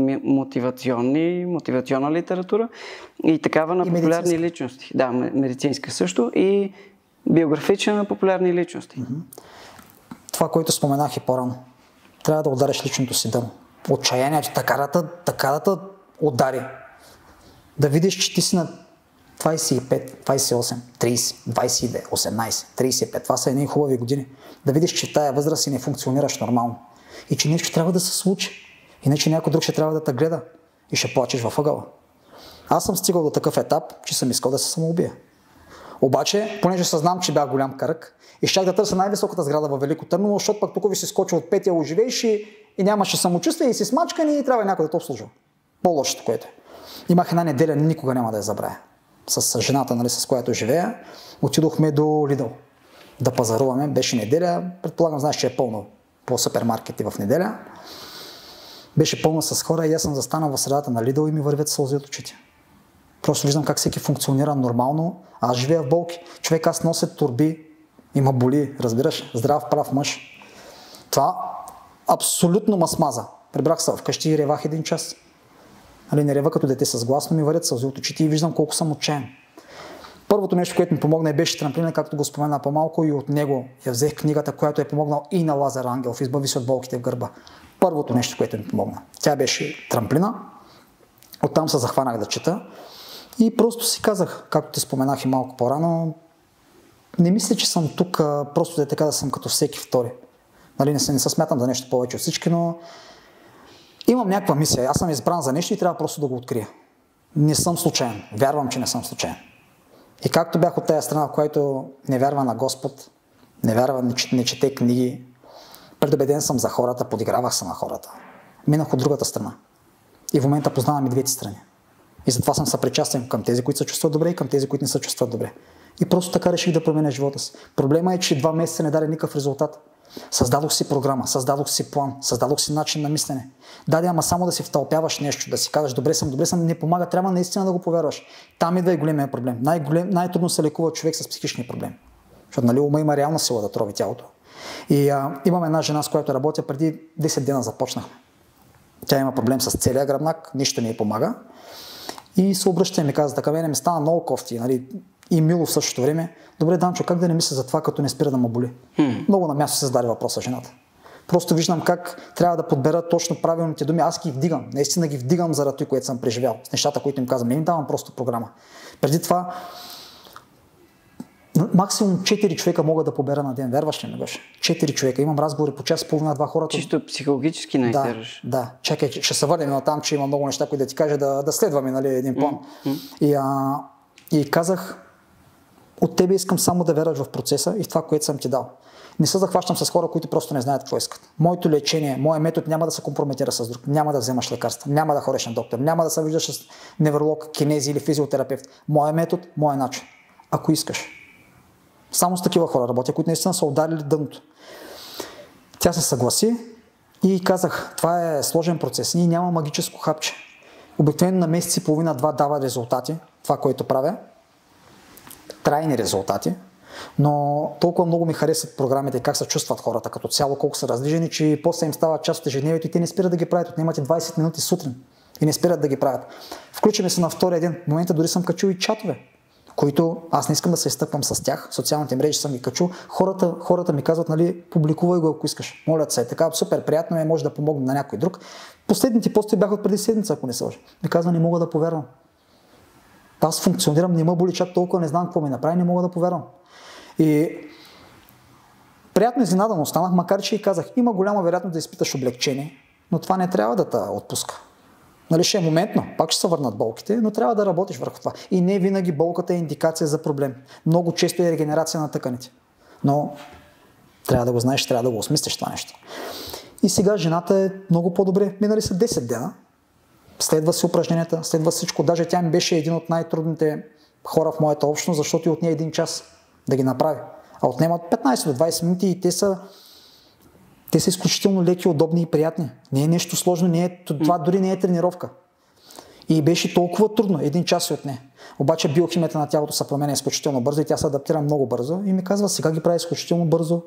мотивационна литература и такава на популярни личности. Да, медицинска също и биографична на популярни личности. Това, което споменах и по-рано. Трябва да удариш личното си дъно. Отчаянието, така да те удари. Да видиш, че ти си на 25, 28, 30, 22, 18, 35. Това са едни хубави години. Да видиш, че в тая възраст си не функционираш нормално. И че нещо трябва да се случи. Иначе някой друг ще трябва да те гледа. И ще плачеш във ъгъла. Аз съм стигал до такъв етап, че съм искал да се самоубия. Обаче, понеже съзнам, че бях голям кръг и щях да търся най-високата сграда във Велико Търново, защото пък тук ви си скочил от петия, оживееш и нямаше самочувствие и си смачкан и трябва някой да те обслужва. По-лошото, което е. Имах една неделя, никога няма да я забравя. С жената, нали, с която живея, отидохме до Лидъл да пазаруваме. Беше неделя, предполагам, знаеш, че е пълно по супермаркети в неделя. Беше пълно с хора и аз съм застанал в средата на Лидъл и ми вървят сълзи от очите. Просто виждам как всеки функционира нормално. Аз живея в болки. Човек, аз нося турби, има боли, разбираш, здрав, прав мъж. Това абсолютно ма смаза. Прибрах се вкъщи и ревах 1 час. Нали, не рева като дете с гласно, ми варят сълзи от очите и виждам колко съм отчаян. Първото нещо, което ми помогна, беше трамплина, както го спомена по-малко, и от него я взех книгата, която е помогнал и на Лазар Ангелов, Избави се от болките в гърба. Първото нещо, което ми помогна. Тя беше трамплина, оттам се захванах да чета и просто си казах, както ти споменах и малко по-рано, не мисля, че съм тук просто така да съм като всеки втори. Нали, не се смятам за нещо повече от всички, но имам някаква мисия. Аз съм избран за нещо и трябва просто да го открия. Не съм случайен. Вярвам, че не съм случайен. И както бях от тази страна, в която не вярва на Господ, не вярва, не чете книги, предубеден съм за хората, подигравах се на хората. Минах от другата страна. И в момента познавам и двете страни. И затова съм съпричастен към тези, които се чувстват добре и към тези, които не се чувстват добре. И просто така реших да променя живота си. Проблема е, че 2 месеца не даде никакъв резултат. Създадох си програма, създадох си план, създадох си начин на мислене. Даде, ама само да си втълпяваш нещо, да си кажеш добре съм, не помага, трябва наистина да го повярваш. Там идва и големия проблем. Най-трудно се лекува човек с психични проблеми. Защото нали, ума има реална сила да трови тялото. И имам една жена, с която работя, преди 10 дена започнахме. Тя има проблем с целия гръбнак, нищо не й помага. И се обръща и ми каза, така мене ми стана много кофти, нали, и мило в същото време. Добре, Данчо, как да не мисля за това, като не спира да ме боли? Много на място се зададе въпроса жената. Просто виждам как трябва да подбера точно правилните думи. Аз ги вдигам, наистина ги вдигам заради това, което съм преживял. С нещата, които им казвам, не им давам просто програма. Преди това, максимум 4 човека мога да побера на ден. Вярваш ли ме беше? 4 човека. Имам разговори по час, половина, 2 хората. Чисто психологически не издържаш. Да. Чакай, ще се върнем на там, че има много неща, които да ти кажа да следваме, нали, един план. И казах, от тебе искам само да вярваш в процеса и в това, което съм ти дал. Не се захващам с хора, които просто не знаят какво искат. Моето лечение, моят метод няма да се компрометира с друг. Няма да вземаш лекарства, няма да ходиш на доктор, няма да се виждаш с невролог, кинези или физиотерапевт. Моят метод, моят начин. Ако искаш. Само с такива хора работя, които наистина са ударили дъното. Тя се съгласи и казах, това е сложен процес. Ние няма магическо хапче. Обикновено на месец и половина-2 дава резултати, това, което правя. Трайни резултати. Но толкова много ми харесват програмите, как се чувстват хората като цяло, колко са раздвижени, че после им става част от ежедневието и те не спират да ги правят. Отнемате 20 минути сутрин и не спират да ги правят. Включиме се на втория ден. В момента дори съм качил и чатове, които аз не искам да се изтъпвам с тях. Социалните мрежи съм ги качил. Хората ми казват, нали, публикувай го, ако искаш. Молят се. Така супер приятно е, може да помогна на някой друг. Последните пости бяха от преди седмица, ако не се лъжа. Ми казва, не мога да повярвам. Аз функционирам, не ме боли чак толкова, не знам какво ми направи, не мога да повярвам. И приятно изненадан останах, макар че и казах, има голяма вероятност да изпиташ облегчение, но това не трябва да те отпуска. Нали, ще е моментно, пак ще се върнат болките, но трябва да работиш върху това. И не винаги болката е индикация за проблем. Много често е регенерация на тъканите. Но трябва да го знаеш, трябва да го осмислиш това нещо. И сега жената е много по-добре. Минали са 10 дена. Следва си упражненията, следва всичко. Даже тя ми беше един от най-трудните хора в моята общност, защото и отне 1 час да ги направи. А отнемат 15 до 20 минути и те са изключително леки, удобни и приятни. Не е нещо сложно, това дори не е тренировка. И беше толкова трудно, 1 час се отне. Обаче биохимията на тялото се променя изключително бързо и тя се адаптира много бързо и ми казва, сега ги прави изключително бързо.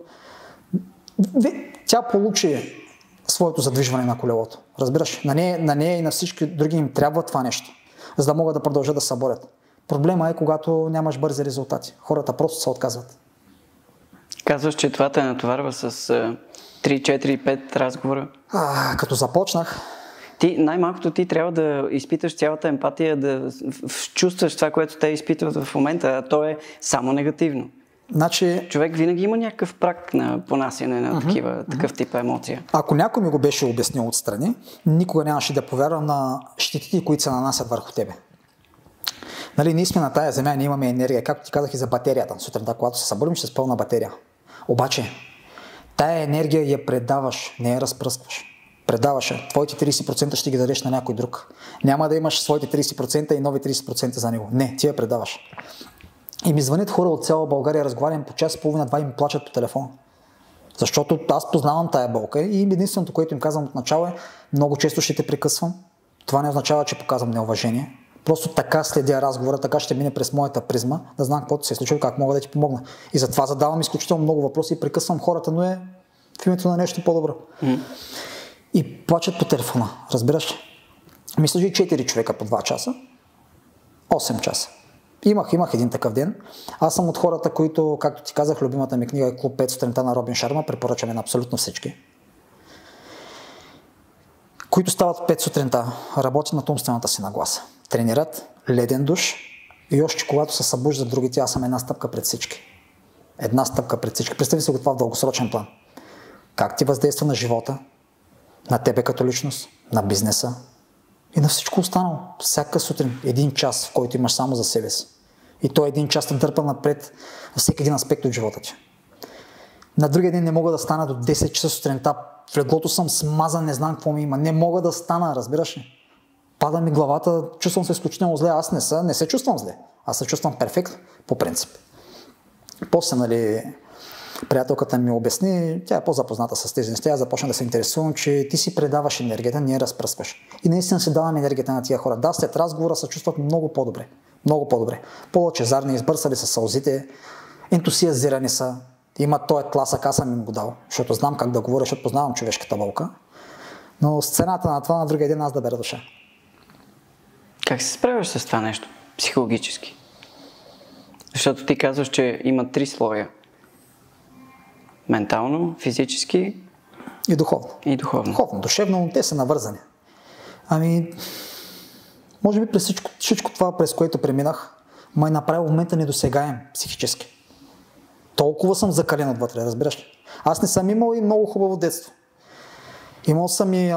Тя получи своето задвижване на колелото. Разбираш? На нея и на всички други им трябва това нещо, за да могат да продължат да се борят. Проблема е, когато нямаш бързи резултати. Хората просто се отказват. Казваш, че това те натоварва с 3, 4, 5 разговора. Като започнах... Най-малкото ти трябва да изпиташ цялата емпатия, да чувстваш това, което те изпитват в момента, а то е само негативно. Значи... Човек винаги има някакъв праг на понасяне на такъв тип емоция. Ако някой ми го беше обяснил отстрани, никога нямаше да повярвам на щетите, които се нанасят върху тебе. Нали, ние сме на тая земя, ние имаме енергия, както ти казах и за батерията. Сутринта, когато се събудим, ще с пълна батерия. Обаче, тая енергия я предаваш, не я разпръскваш. Предаваш я. Твоите 30% ще ги дадеш на някой друг. Няма да имаш своите 30% и нови 30% за него. Не, ти я предаваш. И ми звънят хора от цяла България, разговарям по час, половина, 2 и ми плачат по телефона. Защото аз познавам тая болка и единственото, което им казвам от начало е, много често ще те прекъсвам. Това не означава, че показвам неуважение. Просто така следя разговора, така ще мине през моята призма, да знам каквото се е случило, как мога да ти помогна. И затова задавам изключително много въпроси и прекъсвам хората, но е в името на нещо по-добро. И плачат по телефона, разбираш? Мисля, че 4 човека по 2 часа. 8 часа. Имах един такъв ден. Аз съм от хората, които, както ти казах, любимата ми книга е Клуб 5 сутринта на Робин Шарма, препоръчваме на абсолютно всички. Които стават в 5 сутринта, работят над умствената си нагласа. Тренират, леден душ и още когато се събуждат другите, аз съм една стъпка пред всички. Една стъпка пред всички. Представи си го това в дългосрочен план. Как ти въздейства на живота, на тебе като личност, на бизнеса и на всичко останало. Всяка сутрин, 1 час, в който имаш само за себе си. И то 1 час те дърпа напред във всеки един аспект от живота ти. На другия ден не мога да стана до 10 часа сутринта. В леглото съм смазан, не знам какво ми има. Не мога да стана, разбираш ли? Пада ми главата, чувствам се изключително зле. Аз не се чувствам зле. Аз се чувствам перфект по принцип. После, приятелката ми обясни, тя е по-запозната с тези неща, аз започна да се интересувам, че ти си предаваш енергията, не я разпръскваш. И наистина си давам енергията на тия хора. Да, след разговора се чувстват много по-добре. Много по-добре. По-лъчезарни, избърсали са сълзите, ентусиазирани са. Имат този тласък, аз съм им го дал, защото знам как да говоря, защото познавам човешката вълка. Но с цената на това на другия ден аз да бера душа. Как се справяш с това нещо, психологически? Защото ти казваш, че има 3 слоя. Ментално, физически и духовно. Духовно, душевно, те са навързани. Може би през всичко това, през което преминах, ме е направил момента недосегаем психически. Толкова съм закален отвътре, разбираш ли? Аз не съм имал и много хубаво детство. Имал съм и,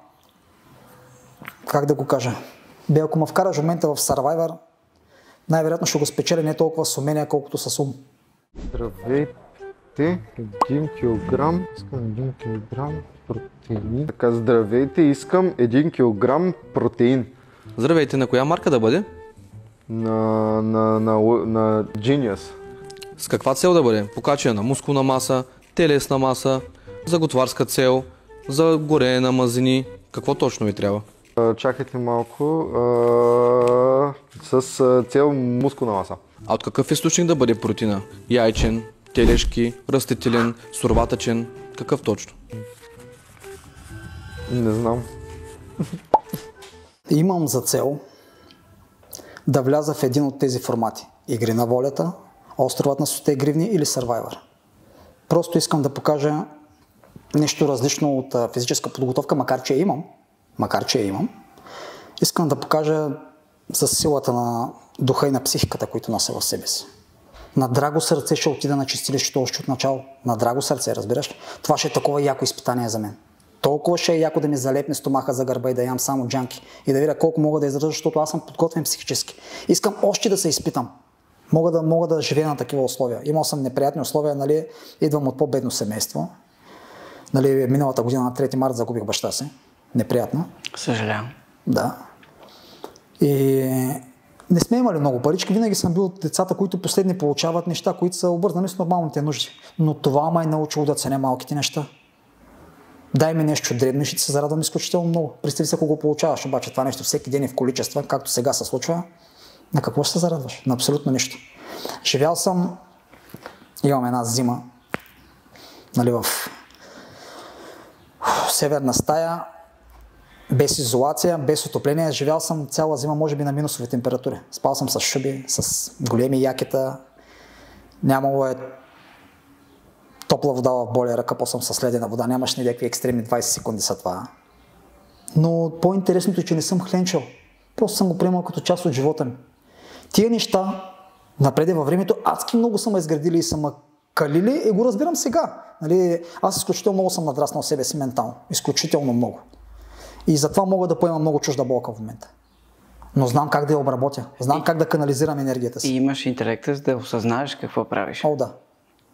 как да го кажа, ако ме вкараш в момента в Survivor, най-вероятно ще го спечеля не толкова с умения, колкото с ум. Здравейте, 1 килограм, искам 1 килограм протеин. Така, здравейте, искам 1 килограм протеин. Здравейте, на коя марка да бъде? На Genius. С каква цел да бъде? Покачване на мускулна маса, телесна маса, за готварска цел, за горене на мазнини. Какво точно ви трябва? Чакайте малко. С цел мускулна маса. А от какъв източник да бъде протеина? Яйчен, телешки, растителен, суроватъчен? Какъв точно? Не знам. Имам за цел да вляза в един от тези формати. Игри на волята, Островът на 100 гривни или Survivor. Просто искам да покажа нещо различно от физическа подготовка, макар че я имам. Искам да покажа за силата на духа и на психиката, които нося в себе си. На драго сърце ще отида на чистилището още от начало. На драго сърце, разбираш ли? Това ще е такова яко изпитание за мен. Толкова ще е яко да ми залепне стомаха за гърба и да ям само джанки. И да видя колко мога да издържа, защото аз съм подготвен психически. Искам още да се изпитам. Мога да живея на такива условия. Имал съм неприятни условия, идвам от по-бедно семейство. Миналата година на 3 марта загубих баща си. Неприятно. Съжалявам. Да. И не сме имали много парички, винаги съм бил от децата, които последни получават неща, които са обвързани с нормалните нужди. Но това ме е научило да ценя малките неща. Дай ми нещо дребно и ще се зарадвам изключително много. Представи се, ако го получаваш, обаче това нещо всеки ден и в количества, както сега се случва, на какво ще се зарадваш? На абсолютно нищо. Живял съм, имам една зима, в северна стая, без изолация, без отопление. Живял съм цяла зима, може би на минусови температури. Спал съм с шуби, с големи якета. Нямало е топла вода в болера, къпал съм с ледена вода. Нямаш някакви екстремни 20 секунди са това. Но по-интересното е, че не съм хленчил. Просто съм го приемал като част от живота ми. Тия неща, напреде във времето, адски много са ме изградили и са ме калили и го разбирам сега. Аз изключително много съм надраснал себе си ментално. Изключително много. И затова мога да поема много чужда болка в момента. Но знам как да я обработя. Знам как да канализирам енергията си. И имаш интелекта, за да осъзнаеш какво правиш. О, да.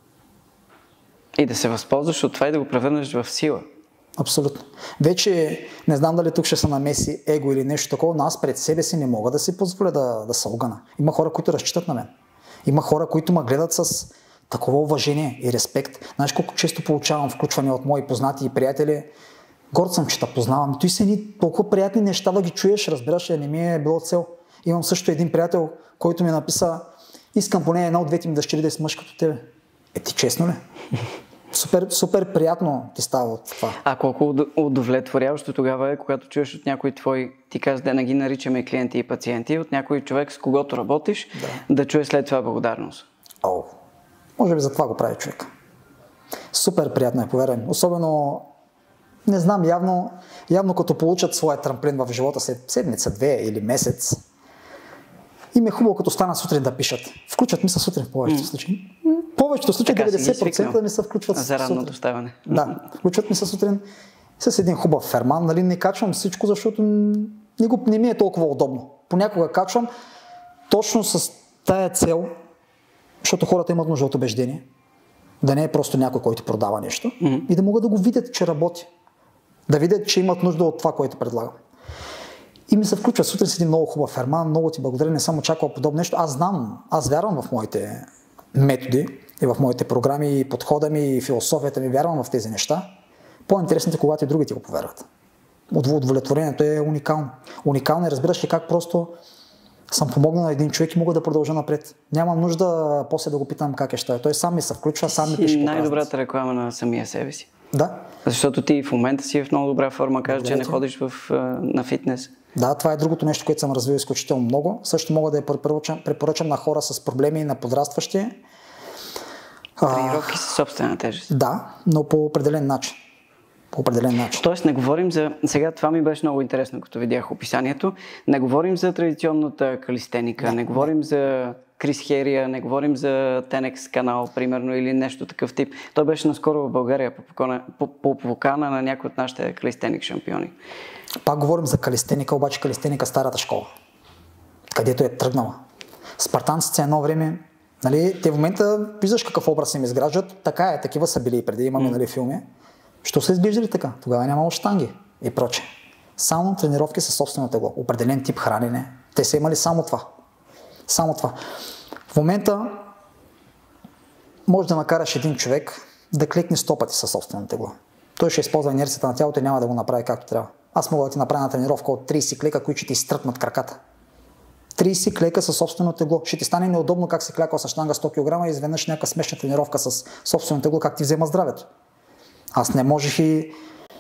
И да се възползваш от това и да го превърнеш в сила. Абсолютно. Вече не знам дали тук ще се намеси его или нещо такова, но аз пред себе си не мога да си позволя да се огъна. Има хора, които разчитат на мен. Има хора, които ме гледат с такова уважение и респект. Знаеш колко често получавам включвания от мои познати и приятели. Горд съм, че те познавам. Той са едни толкова приятни неща да ги чуеш, разбираш ли, не ми е било цел. Имам също един приятел, който ми написа: искам поне една от двете ми дъщери да е с мъж като тебе. Ти честно ли? супер приятно ти става от това. А колко удовлетворяващо тогава е, когато чуеш от някой твой, ти каза да не ги наричаме клиенти и пациенти, от някой човек, с когото работиш, да чуеш след това благодарност? Може би за това го прави човек. Супер приятно е, повярвам. Особено, не знам, явно като получат своя трамплин в живота след седмица, 2 или месец, им е хубаво като стана сутрин да пишат. Включват ми се сутрин в повечето случаи. В повечето случаи 90% да ми се включват за ранно сутрин. доставане. Да, включват ми се сутрин с един хубав ферман. Нали, не качвам всичко, защото не ми е толкова удобно. Понякога качвам точно с тая цел, защото хората имат нужда от убеждение. Да не е просто някой, който продава нещо. И да могат да го видят, че работи. Да видят, че имат нужда от това, което предлагам. И ми се включва сутрин с един много хубав ферман, много ти благодаря, не съм очаквал подобно нещо. Аз вярвам в моите методи и в моите програми, и подхода ми, и философията ми, вярвам в тези неща. По-интересните, когато и другите го повярват. Удовлетворението е уникално. Уникално е, разбираш ли как просто съм помогнал на един човек и мога да продължа напред. Нямам нужда после да го питам как е ща. Той сам ми се включва, сам ми пише. Най-добрата реклама на самия себе си. Да. Защото ти в момента си в много добра форма, кажа, че не ходиш на фитнес. Да, това е другото нещо, което съм развил изключително много. Също мога да я препоръчам на хора с проблеми, на подрастващи. Тренировки със собствена тежест. Да, но по определен начин. Тоест не говорим за... Сега това ми беше много интересно, като видях описанието. Не говорим за традиционната калистеника, не говорим за Крис Херия, не говорим за Тенекс канал, примерно, или нещо такъв тип. Той беше наскоро в България по покана на някои от нашите калистеник шампиони. Пак говорим за калистеника, обаче калистеника старата школа, където е тръгнала. Спартанците едно време, нали, те в момента виждаш какъв образ им изграждат, така е, такива са били и преди, имаме нали, филми. Що са изглеждали така? Тогава нямало щанги и проче. Само тренировки със собствено тегло, определен тип хранене. Те са имали само това. Само това. В момента може да накараш един човек да клекне 100 пъти със собствено тегло. Той ще използва инерцията на тялото и няма да го направи както трябва. Аз мога да ти направя на тренировка от 30 клека, които ще ти изтръпнат краката. 30 клека със собствено тегло. Ще ти стане неудобно как си клякал с щанга 100 кг и изведнъж някаква смешна тренировка с собствено тегло, как ти взема здравето. Аз не можех и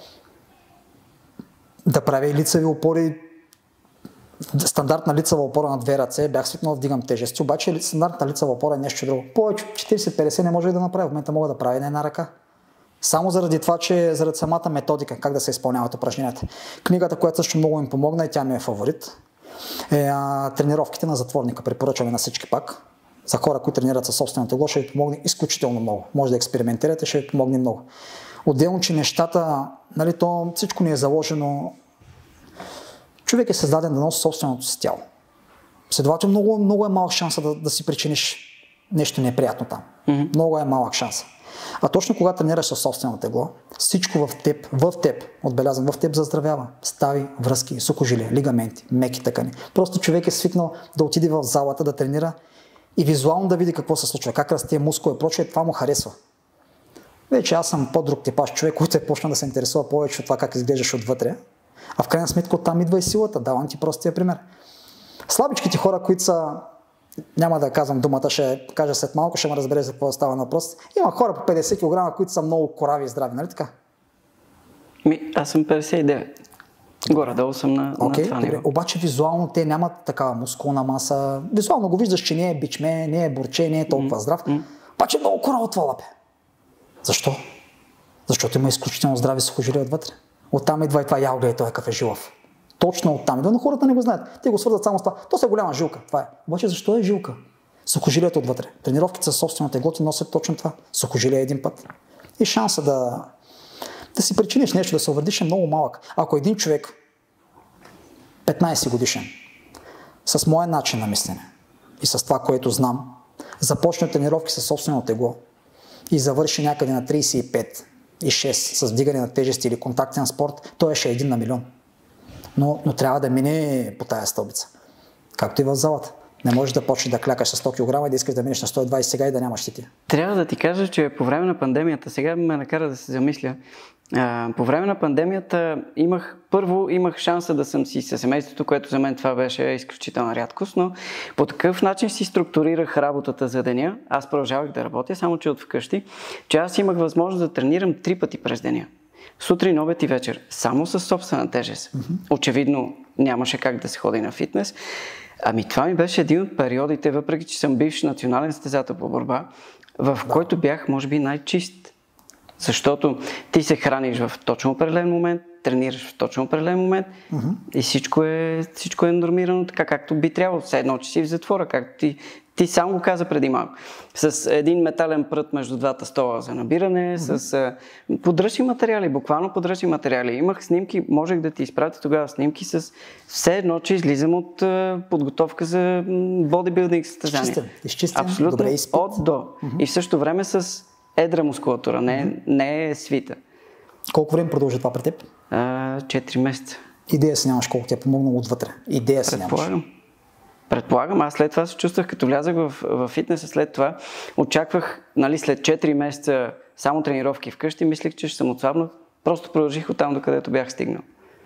да правя и лицеви опори, стандартна лицева опора на 2 ръце, бях свикнал да вдигам тежести, обаче стандартна лицева опора е нещо друго. Повече 40-50 не може да направя, в момента мога да правя на една ръка. Само заради това, че заради самата методика, как да се изпълняват упражненията. Книгата, която също много им помогна и тя ми е фаворит, е тренировките на затворника. Препоръчваме на всички пак. За хора, които тренират със собственото тегло, ще ви помогне изключително много. Може да експериментирате, ще ви помогне много. Отделно, че нещата, нали, то всичко ни е заложено. Човек е създаден да носи собственото си тяло. Следователно, много е малък шанс да си причиниш нещо неприятно там. Много е малък шанс. А точно когато тренираш със собствено тегло, всичко в теб, отбелязвам, в теб заздравява. Стави, връзки, сухожилия, лигаменти, меки тъкани. Просто човек е свикнал да отиде в залата, да тренира и визуално да види какво се случва, как расте мускул и прочее, това му харесва. Вече аз съм по-друг типаж човек, който е почнал да се интересува повече от това как изглеждаш отвътре. А в крайна сметка оттам идва и силата. Давам ти простия пример. Слабичките хора, които са, няма да казвам думата, ще кажа след малко, ще ме разбере за какво става въпрос. Има хора по 50 кг, които са много корави и здрави, нали така? Аз съм 59. Горе-долу съм на това ниво. Обаче визуално те нямат такава мускулна маса. Визуално го виждаш, че не е бичме, не е борче, не е толкова здрав. Обаче много корава това лапе. Защо? Защото има изключително здрави сухожилия отвътре. Оттам идва и това, я гледай, той е какъв е жилав. Точно оттам идва, но хората не го знаят. Те го свързват само с това. То се е голяма жилка. Това е. Обаче защо е жилка? Сухожилията отвътре. Тренировките със собствено тегло ти носят точно това. Сухожилия един път. И шанса да си причиниш нещо, да се увредиш е много малък. Ако един човек, 15 годишен, с моя начин на мислене и с това, което знам, започне тренировки със собствено тегло и завърши някъде на 35 и 6 с вдигане на тежести или контактен спорт, той ще е 1 на милион. Но трябва да мине по тая стълбица. Както и в залата. Не можеш да почнеш да клякаш с 100 кг и да искаш да минеш на 120 сега и да нямаш щити. Трябва да ти кажа, че по време на пандемията, сега ме накара да се замисля, по време на пандемията имах шанса да съм си със семейството, което за мен това беше изключителна рядкост, но по такъв начин си структурирах работата за деня. Аз продължавах да работя, само че от вкъщи, че аз имах възможност да тренирам 3 пъти през деня. Сутрин, обед и вечер. Само с собствена тежест. Очевидно нямаше как да се ходи на фитнес. Ами това ми беше един от периодите, въпреки че съм бивш национален състезател по борба, в който бях, може би, най-чист. Защото ти се храниш в точно определен момент, тренираш в точно определен момент и всичко е нормирано така, както би трябвало. Все едно, че си в затвора, както ти сам го каза преди малко. С един метален прът между двата стола за набиране, с подръчни материали, буквално подръчни материали. Имах снимки, можех да ти изпратя тогава снимки с все едно, че излизам от подготовка за бодибилдинг състезание. Изчистен, абсолютно добре изпит. от до. И в същото време с едра мускулатура, не е свита. Колко време продължи това при теб? 4 месеца. Идея си нямаш колко ти е помогнало отвътре. Идея си нямаш. Предполагам, аз след това се чувствах, като влязах в фитнеса, след това очаквах, след 4 месеца само тренировки вкъщи, мислех, че ще съм отслабнал. Просто продължих оттам, докъдето бях стигнал.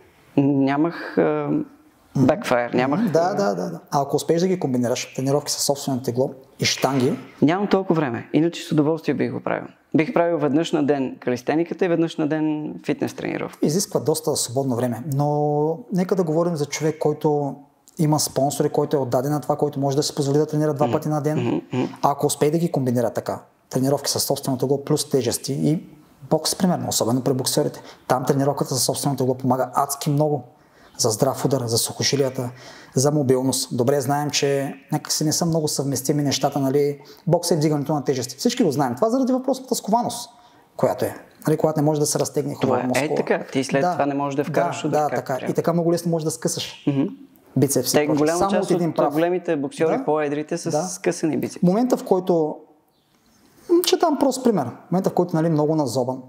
Нямах backfire, нямах... Да. А ако успееш да ги комбинираш, тренировки със собствено тегло и щанги... Нямам толкова време, иначе с удоволствие бих го правил. Бих правил веднъж на ден калистениката и веднъж на ден фитнес тренировка. Изисква доста свободно време, но нека да говорим за човек, който има спонсори, който е отдаден на това, който може да си позволи да тренира 2 пъти на ден. А ако успее да ги комбинира така, тренировки със собствено тегло плюс тежести и бокс, примерно, особено при боксерите, там тренировката със собствено тегло помага адски много. За здрав удар, за сухожилията, за мобилност. Добре знаем, че някакси не са много съвместими нещата, бокс е вдигането на тежести. Всички го знаем. Това заради въпросната скованост, която е. Когато не може да се разтегне хубава мускула. Това е така. Ти след това не можеш да вкараш удар. Така. И така много лесно можеш да скъсаш бицепси. Голяма част от големите боксери, по-едрите, са скъсани бицепси. Момента, в който... Ще дам прост пример. Момента, в който много назобан.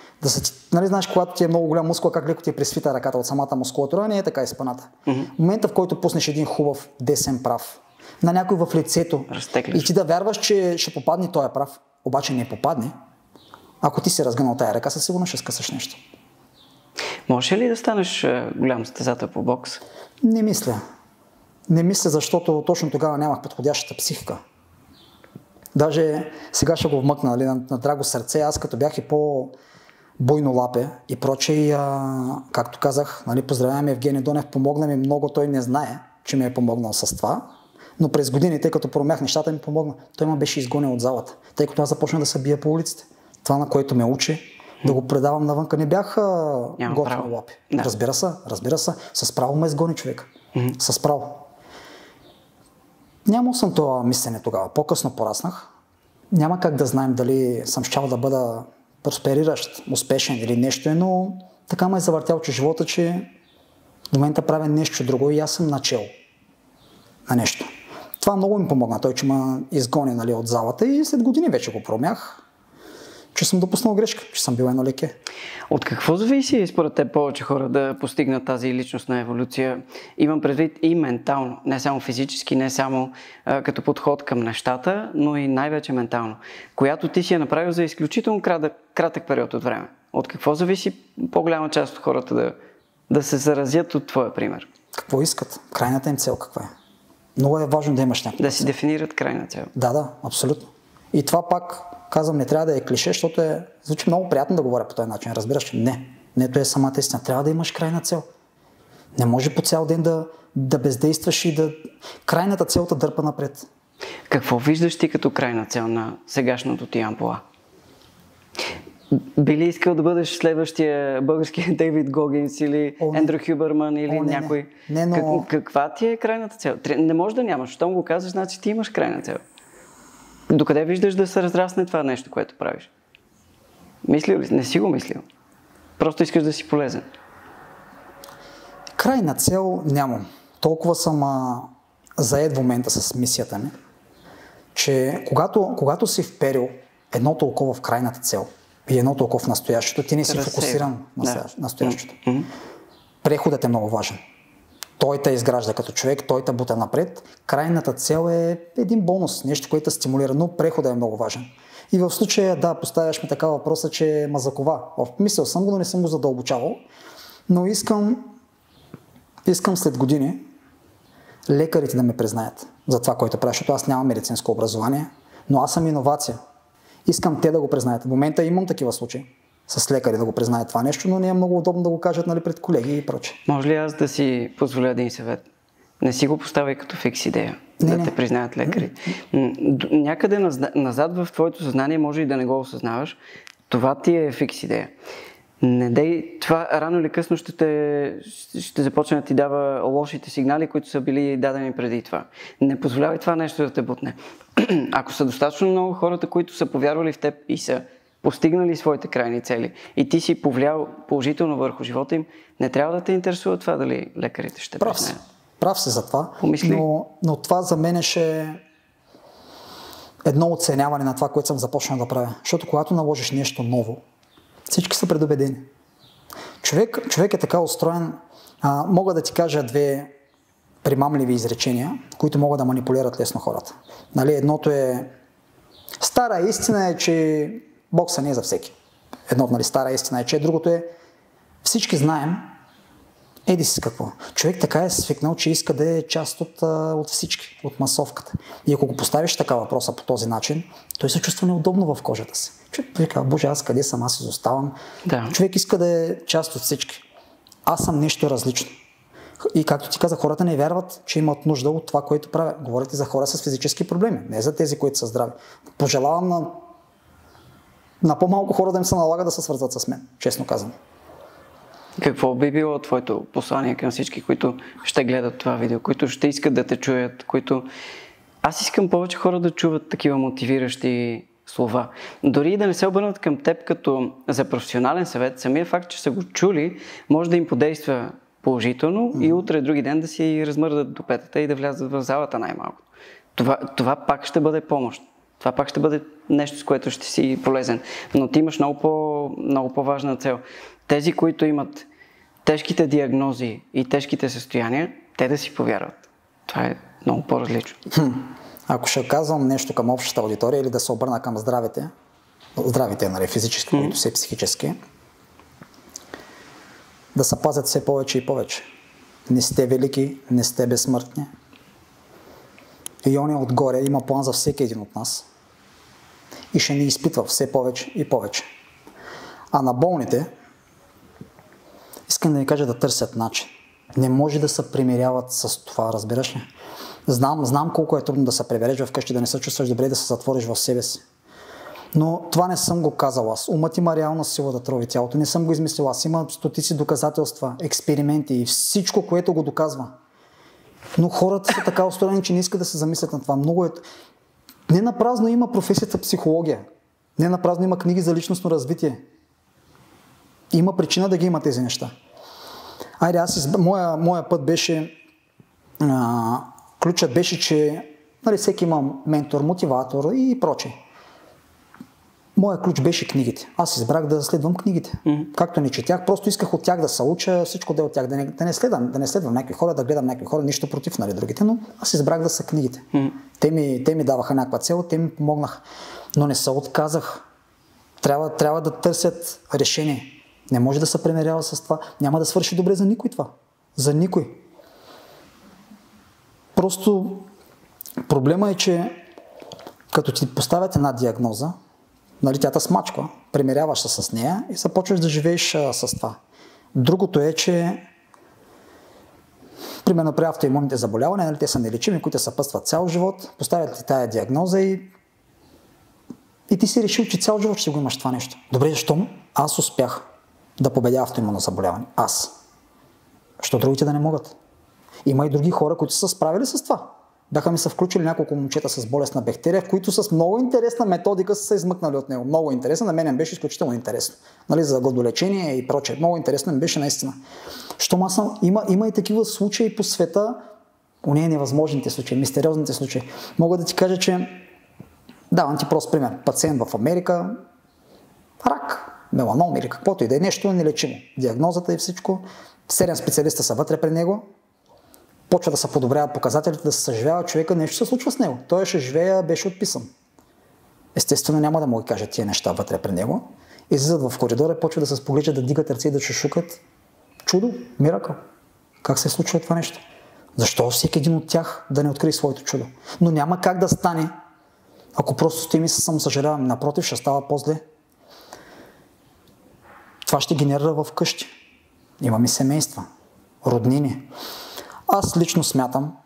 Знаеш, когато ти е много голям мускул, как леко ти е пресвита ръката от самата мускулатура, не е така изпъната. Момента, в който пуснеш един хубав десен прав на някой в лицето и ти да вярваш, че ще попадне този прав, обаче не попадне, ако ти си разгънал тая ръка, със сигурно ще скъсаш нещо. Може ли да станеш голям състезател по бокс? Не мисля. Не мисля, защото точно тогава нямах подходящата психика. Даже сега ще го вмъкна на драго сърце. Аз като бях и по-бойно лапе и прочее, както казах, поздравявам Евгений Донев, помогна ми много, той не знае, че ми е помогнал с това, но през годините, като промях нещата, ми помогна. Той ме беше изгонен от залата, тъй като аз започнах да се бия по улиците. Това, на което ме учи, да го предавам навънка, не бях готвено лапи. Да. Разбира се, с право ме изгони човек. С право. Нямал съм това мислене тогава. По-късно пораснах. Няма как да знаем дали съм щял да бъда проспериращ, успешен или нещо, но така ме е завъртял, че живота, че в момента правя нещо друго и аз съм начел на нещо. Това много ми помогна. Той, че ме изгони от залата и след години вече го промях, че съм допуснал грешка, че съм бил едно леке. От какво зависи според теб повече хора да постигнат тази личностна еволюция? Имам предвид и ментално, не само физически, не само като подход към нещата, но и най-вече ментално, която ти си е направил за изключително кратък период от време. От какво зависи по-голяма част от хората да се заразят от твоя пример? Какво искат? Крайната им цел каква е? Много е важно да имаш някаква да си дефинират крайна цел. Да, абсолютно. И това пак казвам, не трябва да е клише, защото звучи много приятно да говоря по този начин. Разбираш ли? Не, то е самата истина. Трябва да имаш крайна цел. Не може по цял ден да бездействаш и крайната цел те дърпа напред. Какво виждаш ти като крайна цел на сегашното ти ампула? Би ли искал да бъдеш следващия български Дейвид Гогинс или Ендрю Хюберман или някой? Не, но... Каква ти е крайната цел? Не може да нямаш. Щом го казваш, значи ти имаш крайна цел. Докъде виждаш да се разрасне това нещо, което правиш? Мислил ли? Не си го мислил. Просто искаш да си полезен. Крайна цел нямам. Толкова съм заед в момента с мисията ми, че когато си вперил едно толкова в крайната цел и едно толкова в настоящето, ти не си фокусиран на настоящето. Преходът е много важен. той те изгражда като човек, той те бута напред. Крайната цел е един бонус, нещо, което стимулира, но преходът е много важен. И в случая, да, поставяш ми така въпроса, че ма закова. Мислял съм го, но не съм го задълбочавал. Но искам след години лекарите да ме признаят за това, което правя, защото аз нямам медицинско образование, но аз съм иновация. Искам те да го признаят. В момента имам такива случаи с лекари да го признаят това нещо, но не е много удобно да го кажат, нали, пред колеги и прочее. Може ли аз да си позволя един съвет? Не си го поставяй като фикс идея, те признаят лекари. Някъде назад в твоето съзнание може и да не го осъзнаваш. Това ти е фикс идея. Не дей, това рано или късно ще започне да ти дава лошите сигнали, които са били дадени преди това. Не позволявай това нещо да те бутне. Ако са достатъчно много хората, които са повярвали в теб и са постигнали своите крайни цели и ти си повлиял положително върху живота им, не трябва да те интересува това дали лекарите ще признаят. Прав си за това, Помисли. но това за мен ще едно оценяване на това, което съм започнал да правя. Защото когато наложиш нещо ново, всички са предубедени. Човек е така устроен. Мога да ти кажа две примамливи изречения, които могат да манипулират лесно хората. Нали, едното е стара истина е, че бокса не е за всеки. Едното, нали, стара истина е, че другото е всички знаем, еди си какво. Човек така е свикнал, че иска да е част от всички, от масовката. И ако го поставиш така въпроса по този начин, той се чувства неудобно в кожата си. Човек вика, боже, аз къде съм, аз изоставам. Да. Човек иска да е част от всички. Аз съм нещо различно. И както ти каза, хората не вярват, че имат нужда от това, което правят. Говорите за хора с физически проблеми, не за тези, които са здрави. Пожелавам на по-малко хора да им се налага да се свързват с мен, честно казвам. Какво би било твоето послание към всички, които ще гледат това видео, които ще искат да те чуят, които... Аз искам повече хора да чуват такива мотивиращи слова. Дори и да не се обърнат към теб като за професионален съвет, самия факт, че са го чули, може да им подейства положително и утре, други ден да си размърдат до петата и да влязат в залата най-малко. Това пак ще бъде помощ. Това пак ще бъде нещо, с което ще си полезен. Но ти имаш много по-важна цел. Тези, които имат тежките диагнози и тежките състояния, те да си повярват. Това е много по-различно. Ако ще казвам нещо към общата аудитория или да се обърна към здравите, нали, физически, които са психически, да се пазят все повече и повече. Не сте велики, не сте безсмъртни. И он отгоре има план за всеки един от нас. И ще ни изпитва все повече и повече. А на болните, искам да ви кажа да търсят начин. Не може да се примиряват с това, разбираш ли? Знам колко е трудно да се прибереш вкъщи, да не се чувстваш добре, да се затвориш в себе си. Но това не съм го казал аз. Умът има реална сила да трови тялото. Не съм го измислил аз. Има стотици доказателства, експерименти и всичко, което го доказва. Но хората са така устроени, че не искат да се замислят на това. Не напразно има професията психология. Не напразно има книги за личностно развитие. Има причина да ги има тези неща. Айде, моя път беше... ключът беше, че нали, всеки има ментор, мотиватор и прочее. Моя ключ беше книгите. Аз избрах да следвам книгите. Както не четях, просто исках от тях да се уча, всичко да е от тях, да не следвам някакви хора, да гледам някакви хора, нищо против, нали, другите, но аз избрах да са книгите. Те ми даваха някаква цел, те ми помогнаха. Но не се отказах. Трябва да търсят решение. Не може да се примерява с това. Няма да свърши добре за никой това. За никой. Просто проблема е, че като ти поставят една диагноза, нали, тя те смачква, примеряваш се с нея и започваш да живееш с това. Другото е, че примерно при автоимунните заболявания, нали, те са нелечими, които съпътстват цял живот, поставят ти тая диагноза и ти си решил, че цял живот ще го имаш това нещо. Добре, защо аз успях да победя автоимунно заболяване? Аз. Защо другите да не могат? Има и други хора, които са справили с това. Бяха ми се включили няколко момчета с болест на бактерия, в които с много интересна методика са се измъкнали от него. Много интересно, на мен беше изключително интересно. Нали, за гладолечение и прочее. Много интересно ми беше наистина. Има и такива случаи по света, не невъзможните случаи, мистериозните случаи. Мога да ти кажа, че давам ти прост пример. Пациент в Америка, рак, меланом или каквото и да е нещо нелечимо. Диагнозата и всичко. 7 специалиста са вътре при него. почва да се подобряват показателите, да се съживява човека, нещо се случва с него. Той ще живее, беше отписан. Естествено няма да му ги кажат тия неща вътре при него. Излизат в коридора и почва да се споглеждат, да дигат ръце и да шушукат. Чудо, миракъл. Как се е случило това нещо? Защо всеки един от тях да не открие своето чудо? Но няма как да стане, ако просто стоим и се самосъжаляваме. Напротив, ще става по-зле. Това ще генерира в къщи. Имаме семейства, роднини. Аз лично смятам,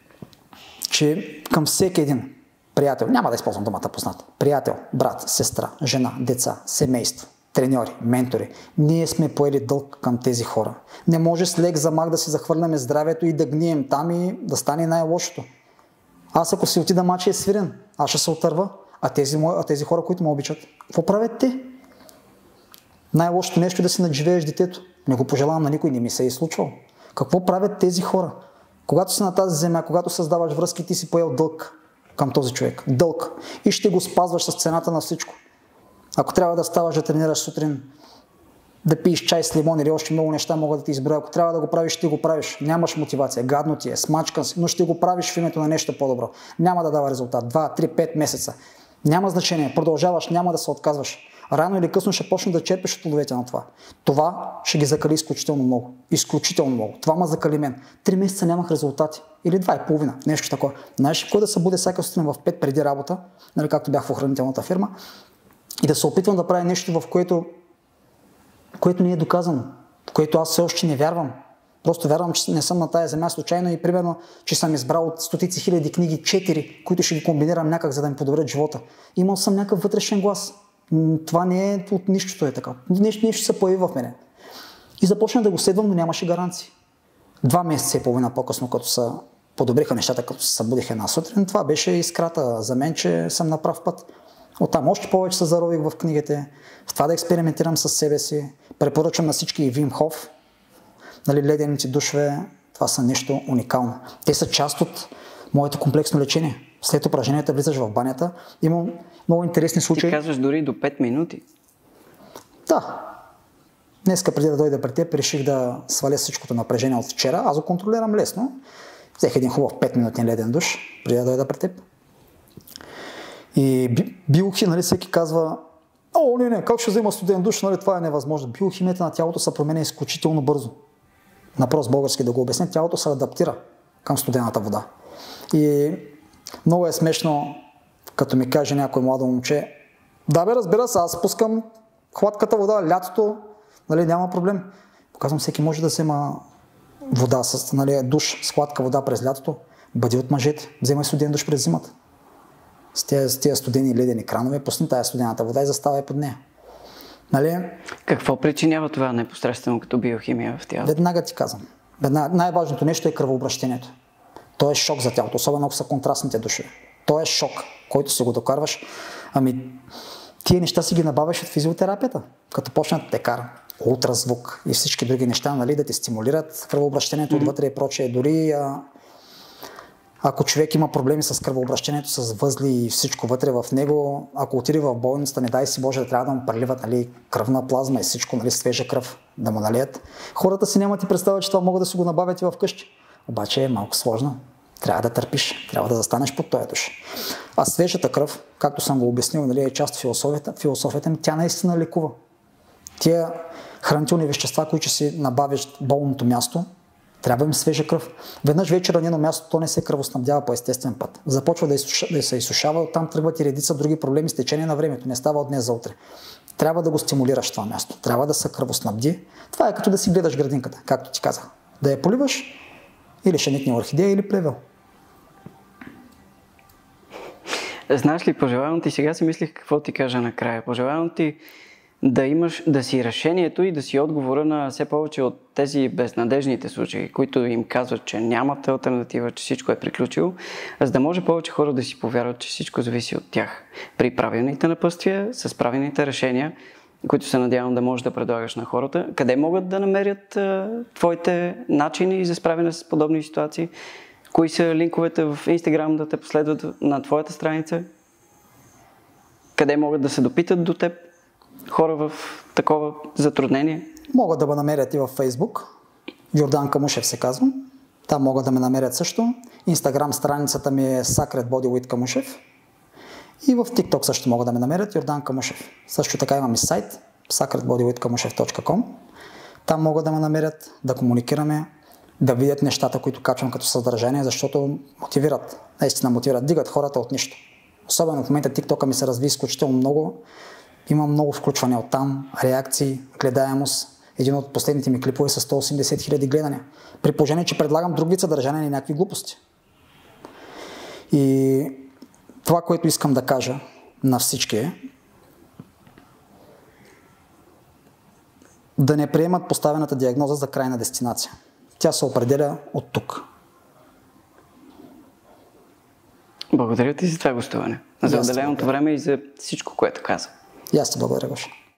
че към всеки един приятел, няма да използвам думата познат, приятел, брат, сестра, жена, деца, семейство, треньори, ментори, ние сме поели дълг към тези хора. Не може с лек замах да си захвърляме здравето и да гнием там и да стане най-лошото. Аз ако си отида мача е свирен, аз ще се отърва, а тези хора, които ме обичат, какво правят те? Най-лошото нещо е да си надживееш детето. Не го пожелавам на никой, не ми се е случвало. Какво правят тези хора? Когато си на тази земя, когато създаваш връзки, ти си поел дълг към този човек. Дълг. И ще го спазваш с цената на всичко. Ако трябва да ставаш да тренираш сутрин, да пиеш чай с лимон или още много неща могат да ти изброя. Ако трябва да го правиш, ще го правиш. Нямаш мотивация, гадно ти е, смачкан си, но ще го правиш в името на нещо по-добро. Няма да дава резултат. 2, 3, 5 месеца. Няма значение. Продължаваш, няма да се отказваш. Рано или късно ще почнеш да черпиш от плодовете на това. Това ще ги закали изключително много. Изключително много. Това ме закали мен. 3 месеца нямах резултати. Или 2,5. Нещо такова. Знаеш, кой да се буде всяка сутрин в 5 преди работа, нали, както бях в охранителната фирма, и да се опитвам да правя нещо, в което не е доказано, в което аз все още не вярвам. Просто вярвам, че не съм на тая земя случайно и примерно, че съм избрал от стотици хиляди книги 4, които ще ги комбинирам някак, за да ми подобрят живота. Имал съм някакъв вътрешен глас. Това не е от нищото е така. Нещо се появи в мене. И започнах да го следвам, но нямаше гаранции. 2 месеца и половина по-късно, като се подобриха нещата, като се събудих една сутрин, това беше искрата за мен, че съм на прав път. Оттам още повече се зарових в книгите, в това да експериментирам със себе си. Препоръчвам на всички и Вим Хоф. Нали, ледените душове, това са нещо уникално. Те са част от моето комплексно лечение. След упражненията влизаш в банята. Имам много интересни случаи. Ти казваш дори до 5 минути. Да. Днеска преди да дойда при теб, реших да сваля всичкото напрежение от вчера. Аз го контролирам лесно. Взех един хубав 5-минутен леден душ, преди да дойда при теб. И биохимия, нали, всеки казва, не, как ще взема студен душ, нали, това е невъзможно. Биохимията на тялото се променя изключително бързо. На прост български да го обясня, тялото се адаптира към студената вода. И много е смешно, като ми каже някой младо момче, да бе, разбира се, аз пускам хладката вода, лятото, нали, няма проблем. Показвам, всеки може да взема вода, нали, душ с хладка вода през лятото. Бъди от мъжете, вземай студен душ през зимата. С тия студени ледени кранове, пусни тая студената вода и заставай под нея. Нали? Какво причинява това непосредствено като биохимия в тялото? Веднага ти казвам. Най-важното нещо е кръвообращението. То е шок за тялото, особено ако са контрастните душове. То е шок, който си го докарваш. Тия неща си ги набавяш от физиотерапията. Като почнат те кара ултразвук и всички други неща, нали, да те стимулират кръвообращението отвътре и прочее. Дори ако човек има проблеми с кръвообращението, с възли и всичко вътре в него, ако отиде в болницата, не дай си Боже, да трябва да му преливат, нали, кръвна плазма и всичко, нали, свежа кръв да му налият. Хората си нямат и представа, че това могат да си го набавят и в къщи. Обаче е малко сложно. Трябва да търпиш, трябва да застанеш под този душ. А свежата кръв, както съм го обяснил, нали, е част от философията ми, тя наистина лекува. Тия хранителни вещества, които си набавиш болното място, трябва им свежа кръв. Веднъж вече ранено място, то не се кръвоснабдява по естествен път. Започва да се изсушава, оттам тръгват и редица други проблеми с течение на времето. Не става от днес за утре. Трябва да го стимулираш това място. Трябва да се кръвоснабди. Това е като да си гледаш градинката, както ти казах. Да я поливаш или ще никне орхидея или плевел. Знаеш ли, пожелавам ти, сега си мислих какво ти кажа накрая. Пожелавам ти да си решението и да си отговора на все повече от тези безнадежните случаи, които им казват, че нямат алтернатива, че всичко е приключило, за да може повече хора да си повярват, че всичко зависи от тях. При правилните напътствия, с правилните решения, които се надявам да можеш да предлагаш на хората, къде могат да намерят твоите начини за справяне с подобни ситуации? Кои са линковете в Instagram да те последват на твоята страница? Къде могат да се допитат до теб хора в такова затруднение? Могат да ме намерят и във Facebook. Йордан Камушев се казвам. Там могат да ме намерят също. Инстаграм страницата ми е Sacred Body with Камушев. И в TikTok също могат да ме намерят Йордан Камушев. Също така имам и сайт sacredbodywithkamushev.com. Там могат да ме намерят, да комуникираме, да видят нещата, които качвам като съдържание, защото мотивират. Наистина мотивират, дигат хората от нищо. Особено в момента TikTok ми се разви изключително много. Има много включвания от там, реакции, гледаемост. Един от последните ми клипове са 180 хиляди гледания. При положение, че предлагам друг вид съдържание и някакви глупости. И това, което искам да кажа на всички е да не приемат поставената диагноза за крайна дестинация. Тя се определя от тук. Благодаря ти за това гостуване. За отделеното време и за всичко, което каза. И аз ти благодаря, Гоша.